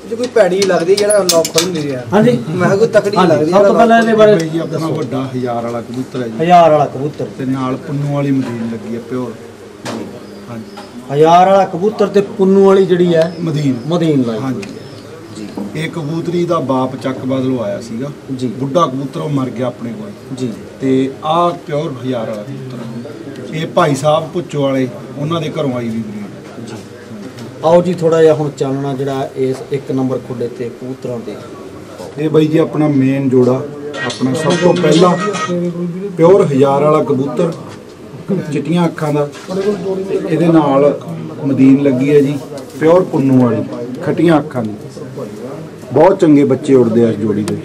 कोई भैड़ी लगदी जेड़ा लॉक खोल नहीं रहा। हां जी मैं कोई तकड़ी लगदी। सब तो पहले इहदे बारे जी अपना ਵੱਡਾ 1000 ਵਾਲਾ ਕਬੂਤਰ ਹੈ ਜੀ। 1000 ਵਾਲਾ ਕਬੂਤਰ ਤੇ ਨਾਲ ਪੁੰਨੂ ਵਾਲੀ ਮਦੀਨ ਲੱਗੀ ਹੈ ਪਿਓਰ। ਹਾਂਜੀ 1000 ਵਾਲਾ ਕਬੂਤਰ ਤੇ ਪੁੰਨੂ ਵਾਲੀ ਜਿਹੜੀ ਹੈ ਮਦੀਨ ਲਾਈ। ਹਾਂਜੀ ਜੀ ਇਹ ਕਬੂਤਰੀ ਦਾ ਬਾਪ ਚੱਕ ਬਦਲੋ ਆਇਆ ਸੀਗਾ ਜੀ। ਬੁੱਢਾ ਕਬੂਤਰ ਉਹ ਮਰ ਗਿਆ ਆਪਣੇ ਕੋਲ ਜੀ। ਤੇ ਆਹ ਪਿਓਰ 1000 ਵਾਲਾ ਕਬੂਤਰ ਇਹ ਭਾਈ ਸਾਹਿਬ ਭੁੱਚੋ ਵਾਲੇ ਉਹਨਾਂ ਦੇ ਘਰੋਂ ਆਈ ਵੀ ਬਰੀਡ ਜੀ। आओ जी थोड़ा जिहा हुण चानना जिहड़ा इस 1 नंबर खुडे ते कबूतरां दे ये बई जी अपना मेन जोड़ा अपना सब तो पहला प्योर 1000 वाला कबूतर चिट्टियां अखां दा इहदे नाल मदीन लगी है जी प्योर पुन्नू वाली खट्टियां अखां दी बहुत चंगे बच्चे उड़दे इस जोड़ी दे।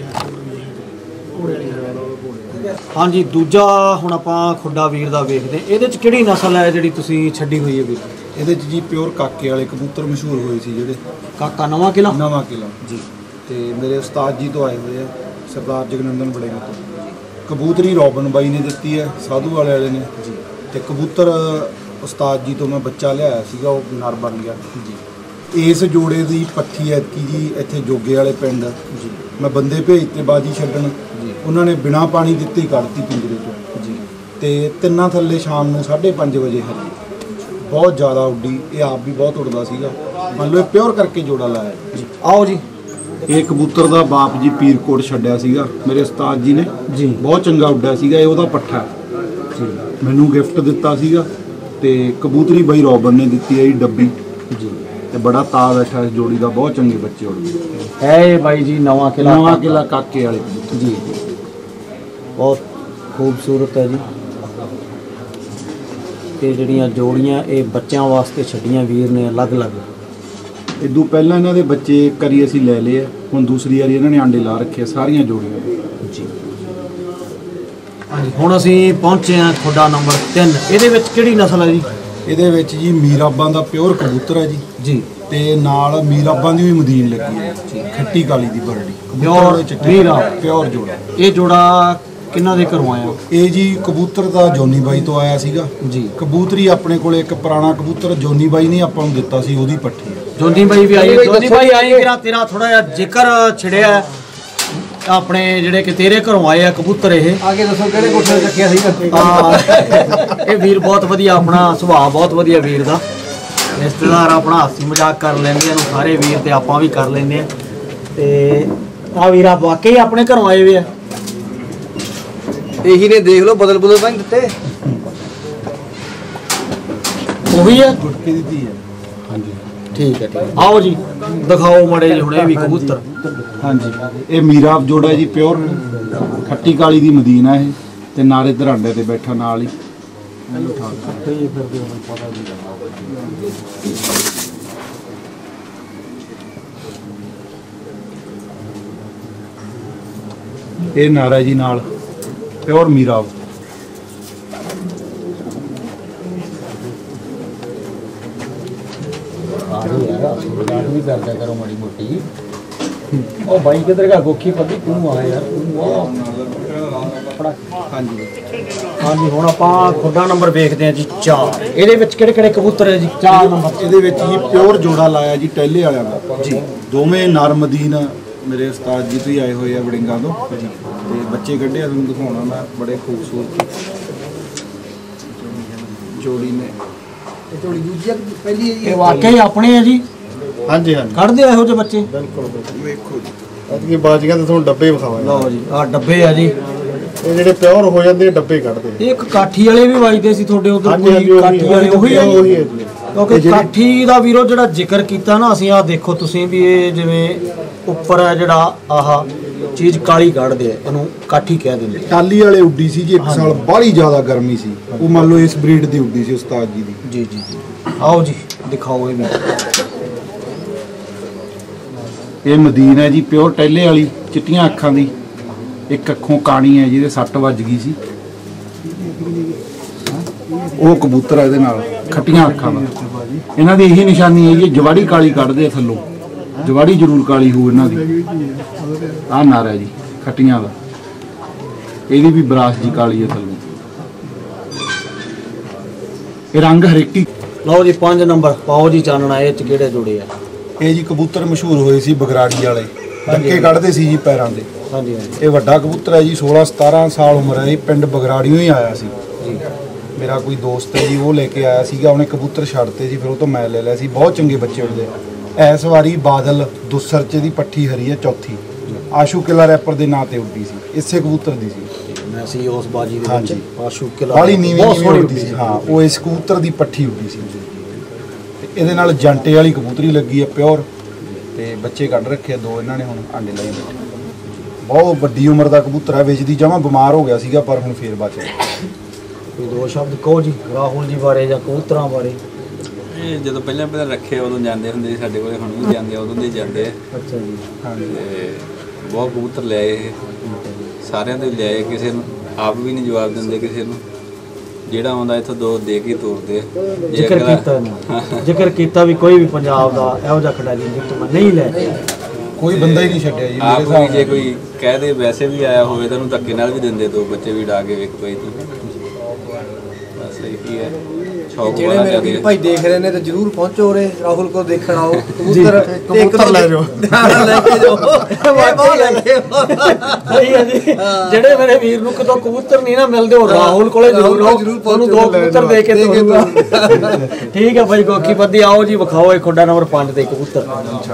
हाँ जी दूजा हुण आपां खुडा वीर दा वेखदे इहदे च किहड़ी नस्ल है जिहड़ी तुसीं छड्डी होई है वीर? ਇਹਦੇ 'ਚ ਜੀ ਪਿਓਰ ਕਾਕੇ ਵਾਲੇ ਕਬੂਤਰ ਮਸ਼ਹੂਰ ਹੋਏ ਸੀ ਜਿਹੜੇ ਕਾਕਾ ਨਵਾਂ ਕਿਲਾ ਜੀ। ਤੇ ਮੇਰੇ ਉਸਤਾਦ ਜੀ ਤੋਂ ਆਏ ਹੋਏ ਆ ਸਰਦਾਰ ਜਗਨੰਦਨ ਬੜੇਗਾ ਤੋਂ। ਕਬੂਤਰੀ ਰੋਬਨ ਬਾਈ ਨੇ ਦਿੱਤੀ ਹੈ ਸਾਧੂ ਵਾਲੇ ਨੇ ਜੀ। ਤੇ ਕਬੂਤਰ ਉਸਤਾਦ ਜੀ ਤੋਂ ਮੈਂ ਬੱਚਾ ਲਿਆਇਆ ਸੀਗਾ ਉਹ ਨਰ ਬਣ ਗਿਆ ਜੀ। ਇਸ ਜੋੜੇ ਦੀ ਪੱਠੀ ਐਤਕੀ ਜੀ ਇੱਥੇ ਜੋਗੇ ਵਾਲੇ ਪਿੰਡ ਜੀ ਮੈਂ ਬੰਦੇ ਭੇਜਤੇ ਬਾਜੀ ਛੱਡਣ ਜੀ। ਉਹਨਾਂ ਨੇ ਬਿਨਾਂ ਪਾਣੀ ਦਿੱਤੇ ਹੀ ਕੱਢਤੀ ਪਿੰਜਰੇ ਤੋਂ ਜੀ। ਤੇ ਤਿੰਨਾਂ ਥੱਲੇ ਸ਼ਾਮ ਨੂੰ 5:30 ਵਜੇ ਹਰੀ बहुत ज़्यादा उड्डी ये आप भी बहुत उड़ता सीगा मान लो प्योर करके जोड़ा लाया जी। आओ जी ये कबूतर का बाप जी पीरकोट छड्डिया सीगा मेरे उस्ताद जी ने जी बहुत चंगा उड्डिया सीगा ये उहदा पट्ठा जी मैनू गिफ्ट दिता सीगा ते कबूतरी बई रॉबन ने दिती है जी डब्बी जी ते बड़ा ता बैठा इस जोड़ी का बहुत चंगे बच्चे उड़दे है ये बाई जी नवा किला काके वाले कबूतर जी बहुत खूबसूरत है जी। ਤੇ ਜਿਹੜੀਆਂ ਜੋੜੀਆਂ ਇਹ ਬੱਚਿਆਂ ਵਾਸਤੇ ਛੱਡੀਆਂ ਵੀਰ ਨੇ ਅਲੱਗ-ਅਲੱਗ। ਇਦੋਂ ਪਹਿਲਾਂ ਇਹਨਾਂ ਦੇ ਬੱਚੇ ਕਰੀ ਅਸੀਂ ਲੈ ਲਏ ਆ ਹੁਣ ਦੂਸਰੀ ਵਾਰੀ ਇਹਨਾਂ ਨੇ ਆਂਡੇ ਲਾ ਰੱਖੇ ਸਾਰੀਆਂ ਜੋੜੀਆਂ ਜੀ। ਹਾਂਜੀ ਹੁਣ ਅਸੀਂ ਪਹੁੰਚੇ ਆ ਖੁੱਡਾ ਨੰਬਰ 3 ਇਹਦੇ ਵਿੱਚ ਕਿਹੜੀ ਨਸਲ ਹੈ ਜੀ? ਇਹਦੇ ਵਿੱਚ ਜੀ ਮੀਰਾਬਾਂ ਦਾ ਪਿਓਰ ਕਬੂਤਰ ਹੈ ਜੀ ਤੇ ਨਾਲ ਮੀਰਾਬਾਂ ਦੀ ਵੀ ਮਦੀਨ ਲੱਗੀ ਹੈ ਜੀ ਖੱਟੀ ਕਾਲੀ ਦੀ ਬਰੜੀ ਪਿਓਰ ਮੀਰਾ ਪਿਓਰ ਜੋੜਾ। ਇਹ ਜੋੜਾ ਕਿੰਨਾ ਦੇ ਘਰੋਂ ਆਇਆ? ਇਹ ਜੀ ਕਬੂਤਰ ਦਾ ਜੋਨੀ ਬਾਈ ਤੋਂ ਆਇਆ ਸੀਗਾ ਜੀ। ਕਬੂਤਰੀ ਆਪਣੇ ਕੋਲੇ ਇੱਕ ਪੁਰਾਣਾ ਕਬੂਤਰ ਜੋਨੀ ਬਾਈ ਨੇ ਆਪਾਂ ਨੂੰ ਦਿੱਤਾ ਸੀ ਉਹਦੀ ਪੱਠੀ। ਜੋਨੀ ਬਾਈ ਵੀ ਆਈ ਜੋਨੀ ਬਾਈ ਆਈ ਤੇਰਾ ਥੋੜਾ ਜਿਹਾ ਜ਼ਿਕਰ ਛਿੜਿਆ ਆਪਣੇ ਜਿਹੜੇ ਕਿ ਤੇਰੇ ਘਰੋਂ ਆਏ ਆ ਕਬੂਤਰ ਇਹ ਆਗੇ ਦੱਸੋ ਕਿਹੜੇ ਕੋਠੇ ਤੇ ਰੱਖਿਆ ਸੀ? ਇਹ ਵੀਰ ਬਹੁਤ ਵਧੀਆ ਆਪਣਾ ਸੁਭਾਅ ਬਹੁਤ ਵਧੀਆ ਵੀਰ ਦਾ ਰਿਸ਼ਤੇਦਾਰ ਆਪਣਾ ਹਾਸੀ ਮਜ਼ਾਕ ਕਰ ਲੈਂਦੇ ਆ ਸਾਰੇ ਵੀਰ ਤੇ ਆਪਾਂ ਵੀ ਕਰ ਲੈਂਦੇ ਆ। ਤੇ ਆ ਵੀਰ ਆ ਵਾਕਈ ਆਪਣੇ ਘਰੋਂ ਆਏ ਵੇ ਆ यही ने देख लो बदल बन दिते वही है गुटके दी थी है। हाँ जी ठीक है आओ जी दिखाओ मड़े जी हुणे भी कबूतर। हाँ जी ये मीरा जोड़ा जी प्योर खट्टी काली दी मदीन है ते नारे धरांडे ते बैठा नाल ही ये नारा जी नाल प्योर मीरा करो माड़ी मोटी ओ भाई किधर का गोखी पत्ती क्यों आ यार हाँ जी हाँ जी हुण आपां खुडा नंबर देखते हैं जी 4 ਇਹਦੇ ਵਿੱਚ ਕਿਹੜੇ ਕਬੂਤਰ ਹੈ ਜੀ? 4 ਨੰਬਰ ਇਹਦੇ ਵਿੱਚ ਜੀ ਪਿਓਰ ਜੋੜਾ ਲਾਇਆ ਜੀ ਟੈਲੇ ਵਾਲਿਆਂ ਦਾ ਜੀ। ਦੋਵੇਂ ਨਰ ਮਦੀਨ ਮੇਰੇ ਉਸਤਾਦ ਜੀ ਤੋਂ ਹੀ ਆਏ ਹੋਏ ਆ ਵੜਿੰਗਾ ਤੋਂ ਜੀ। ਤੇ ਬੱਚੇ ਕੱਢੇ ਆ ਤੁਹਾਨੂੰ ਦਿਖਾਉਣਾ ਮੈਂ ਬੜੇ ਖੂਬਸੂਰਤ ਜੋੜੀ ਨੇ। ਇਹ ਜੋੜੀ ਦੂਜੀ ਪਹਿਲੀ ਹੈ ਜੀ ਇਹ ਵਾਕਈ ਆਪਣੇ ਆ ਜੀ। ਹਾਂਜੀ ਕੱਢਦੇ ਇਹੋ ਜਿਹੇ ਬੱਚੇ ਬਿਲਕੁਲ ਵੇਖੋ ਜੀ ਅਤਕੀ ਬਾਜੀਆਂ ਤੇ ਤੁਹਾਨੂੰ ਡੱਬੇ ਵਿਖਾਵਾਂਗੇ। ਲਓ ਜੀ ਆ ਡੱਬੇ ਆ ਜੀ ਇਹ ਜਿਹੜੇ ਪਿਓਰ ਹੋ ਜਾਂਦੇ ਡੱਬੇ ਕੱਢਦੇ। ਇੱਕ ਕਾਠੀ ਵਾਲੇ ਵੀ ਵੱਜਦੇ ਸੀ ਤੁਹਾਡੇ ਉਧਰ ਕੋਈ ਕਾਠੀ ਵਾਲੇ ਉਹੀ ਹੈ ਜੀ। ਕਿਉਂਕਿ ਕਾਠੀ ਦਾ ਵੀਰੋ ਜਿਹੜਾ ਜ਼ਿਕਰ ਕੀਤਾ ਨਾ ਅਸੀਂ ਆ ਦੇਖੋ ਤੁਸੀਂ ਵੀ ਇਹ ਜਿਵੇਂ ਉੱਪਰ ਹੈ ਜਿਹੜਾ ਆਹ ਚੀਜ਼ ਕਾਲੀ ਕੱਢਦੇ ਆ ਇਹਨੂੰ ਕਾਠੀ ਕਹਿ ਦਿੰਦੇ। ਟਾਲੀ ਵਾਲੇ ਉੱਡੀ ਸੀ ਜੀ ਇੱਕ ਸਾਲ ਬਾਹਲੀ ਜ਼ਿਆਦਾ ਗਰਮੀ ਸੀ ਉਹ ਮੰਨ ਲਓ ਇਸ ਬਰੀਡ ਦੀ ਉੱਡੀ ਸੀ ਉਸਤਾਦ ਜੀ ਦੀ ਜੀ ਜੀ ਜੀ। आओ जी दिखाओ ये भी ਇਹ ਮਦੀਨ ਹੈ ਜੀ ਪਿਓਰ ਟੈਲੇ ਵਾਲੀ ਚਿੱਟੀਆਂ ਅੱਖਾਂ ਦੀ ਇੱਕ ਅੱਖੋਂ ਕਾਣੀ ਹੈ ਜਿਹਦੇ ਸੱਟ ਵੱਜ ਗਈ ਸੀ ਉਹ ਕਬੂਤਰ ਹੈ ਇਹਦੇ ਨਾਲ ਖੱਟੀਆਂ ਅੱਖਾਂ ਦਾ। ਇਹਨਾਂ ਦੀ ਇਹੀ ਨਿਸ਼ਾਨੀ ਹੈ ਜੀ ਜਵਾੜੀ ਕਾਲੀ ਕੱਢਦੇ ਥੱਲੋਂ ਜਵਾੜੀ ਜ਼ਰੂਰ ਕਾਲੀ ਹੋ ਇਹਨਾਂ ਦੀ। ਆਹ ਨਾਰ ਹੈ ਜੀ ਖੱਟੀਆਂ ਦਾ ਇਹਦੀ ਵੀ ਬਰਾਸ ਜੀ ਕਾਲੀ ਹੈ ਥੱਲੋਂ। ਇਹ ਰੰਗ ਹਰੇਕੀ। ਲਓ ਜੀ 5 ਨੰਬਰ ਪਾਓ ਜੀ ਚਾਨਣਾ ਇਹ ਚ ਕਿਹੜੇ ਜੋੜੇ ਆ? ਇਹ ਜੀ ਕਬੂਤਰ ਮਸ਼ਹੂਰ ਹੋਏ ਸੀ ਬਗਰਾੜੀ ਵਾਲੇ, ਡੱਕੇ ਕੱਢਦੇ ਸੀ ਜੀ ਪੈਰਾਂ ਦੇ। ਹਾਂਜੀ ਹਾਂਜੀ ਇਹ ਵੱਡਾ ਕਬੂਤਰ ਹੈ ਜੀ, 16-17 ਸਾਲ ਉਮਰ ਹੈ। ਇਹ ਪਿੰਡ ਬਗਰਾੜੀਓਂ ਹੀ ਆਇਆ ਸੀ ਜੀ। ਮੇਰਾ ਕੋਈ ਦੋਸਤ ਹੈ ਜੀ, ਉਹ ਲੈ ਕੇ ਆਇਆ ਸੀਗਾ, ਉਹਨੇ ਕਬੂਤਰ ਛੱਡਤੇ ਸੀ, ਫਿਰ ਉਹ ਤੋਂ ਮੈਂ ਲੈ ਲਿਆ ਸੀ। ਬਹੁਤ ਚੰਗੇ ਬੱਚੇ ਉੱਡਦੇ। ਇਸ ਵਾਰੀ ਬਾਦਲ ਦੁਸਰਚੇ ਦੀ ਪੱਠੀ ਹਰੀ ਹੈ, ਚੌਥੀ ਆਸ਼ੂ ਕਿਲਾ ਰੈਪਰ ਦੇ ਨਾਂ ਤੇ ਉੱਡੀ ਸੀ, ਇਸੇ ਕਬੂਤਰ ਦੀ ਸੀ। ਮੈਂ ਸੀ ਉਸ ਬਾਜੀ ਦੇ ਵਿੱਚ ਆਸ਼ੂ ਕਿਲਾ ਬਾਲੀ ਨੀਵੀਂ ਉੱਡਦੀ ਸੀ। ਹਾਂ, ਉਹ ਇਸ ਕਬੂਤਰ ਦੀ ਪੱਠੀ ਉੱਡੀ ਸੀ। ਤੇ ਇਹਦੇ ਨਾਲ ਜੰਟੇ ਵਾਲੀ ਕਬੂਤਰੀ ਲੱਗੀ ਹੈ ਪਿਓਰ, ਤੇ ਬੱਚੇ ਕੱਢ ਰੱਖੇ ਦੋ ਇਹਨਾਂ ਨੇ, ਹੁਣ ਆਂਡੇ ਲਾਈ ਬੈਠੇ। ਬਹੁਤ ਵੱਡੀ ਉਮਰ ਦਾ ਕਬੂਤਰ ਹੈ, ਵਿੱਚ ਦੀ ਜਮਾਂ ਬਿਮਾਰ ਹੋ ਗਿਆ ਸੀਗਾ, ਪਰ ਹੁਣ ਫੇਰ ਬਚ ਗਿਆ। ਕੋਈ ਦੋ ਸ਼ਬਦ ਕਹੋ ਜੀ ਰਾਹੁਲ ਜੀ ਬਾਰੇ ਜਾਂ ਕਬੂਤਰਾਂ ਬਾਰੇ। ਇਹ ਜਦੋਂ ਪਹਿਲਾਂ ਰੱਖੇ ਉਦੋਂ ਜਾਂਦੇ ਹੁੰਦੇ ਸੀ ਸਾਡੇ ਕੋਲੇ, ਹੁਣ ਵੀ ਜਾਂਦੇ ਆ, ਉਦੋਂ ਦੇ ਜਾਂਦੇ ਆ। ਅੱਛਾ ਜੀ। ਤੇ ਬਹੁਤ ਕਬੂਤਰ ਲਿਆਏ ਇਹ, ਸਾਰਿਆਂ ਦੇ ਲਿਆਏ, ਕਿਸੇ ਨੂੰ ਆਪ ਵੀ ਨਹੀਂ ਜਵਾਬ ਦਿੰਦੇ, ਕਿਸੇ ਨੂੰ ਜਿਹੜਾ ਆਉਂਦਾ ਇੱਥੋਂ ਦੋ ਦੇ ਕੇ ਤੋਰਦੇ ਆ। ਜ਼ਿਕਰ ਕੀਤਾ ਵੀ ਕੋਈ ਵੀ ਪੰਜਾਬ ਦਾ ਇਹੋ ਜਿਹਾ ਖਿਡਾਰੀ ਜਿੱਤੋਂ ਨਹੀਂ ਲੈ ਕੋਈ ਬੰਦਾ ਹੀ ਨਹੀਂ ਛੱਡਿਆ ਜੀ ਆਪ ਮੇਰੇ ਵੀ, ਹਿਸਾਬ ਜੇ ਕੋਈ ਕਹਿ ਦੇ ਵੈਸੇ ਵੀ ਆਇਆ ਹੋਵੇ ਤਾਂ ਉਹਨੂੰ ਧੱਕੇ ਨਾਲ ਵੀ ਦਿੰਦੇ, ਦੋ ਬੱਚੇ ਵੀ ਡਾ ਕੇ ਵੇਖ ਪਈ ਤੂੰ। ਬਸ ਇਹੀ ਹੈ ਸ਼ੌਕ ਜਿਹੜੇ ਵਾਲਾ ਮੇਰੇ ਵੀਰ ਜਿਆਦਾ। ਭਾਈ ਦੇਖ ਰਹੇ ਨੇ ਤਾਂ ਜਰੂਰ ਪਹੁੰਚੋ ਰੇ ਰਾਹੁਲ ਕੋ ਦੇਖਣ ਆਓ। ਕਬੂਤਰ ਲੈ ਜਾਓ, ਲੈ ਕੇ ਜਾਓ। ਸਹੀ ਹੈ ਜੀ। ਜਿਹੜੇ ਮੇਰੇ ਵੀਰ ਨੂੰ ਕਿਤੋਂ ਕਬੂਤਰ ਨਹੀਂ ਨਾ ਮਿਲਦੇ, ਉਹ ਰਾਹੁਲ ਕੋਲੇ ਜ਼ਰੂਰ ਆਓ, ਤੁਹਾਨੂੰ ਦੋ ਕਬੂਤਰ ਦੇ ਕੇ ਤੋਰੂਗਾ। ਠੀਕ ਹੈ ਭਾਈ ਗੋਕੀ ਬੱਦੀ, ਆਓ ਜੀ ਵਿਖਾਓ ਇਹ ਖੁੱਡਾ ਨੰਬਰ 5 ਤੇ ਕਬੂਤਰ।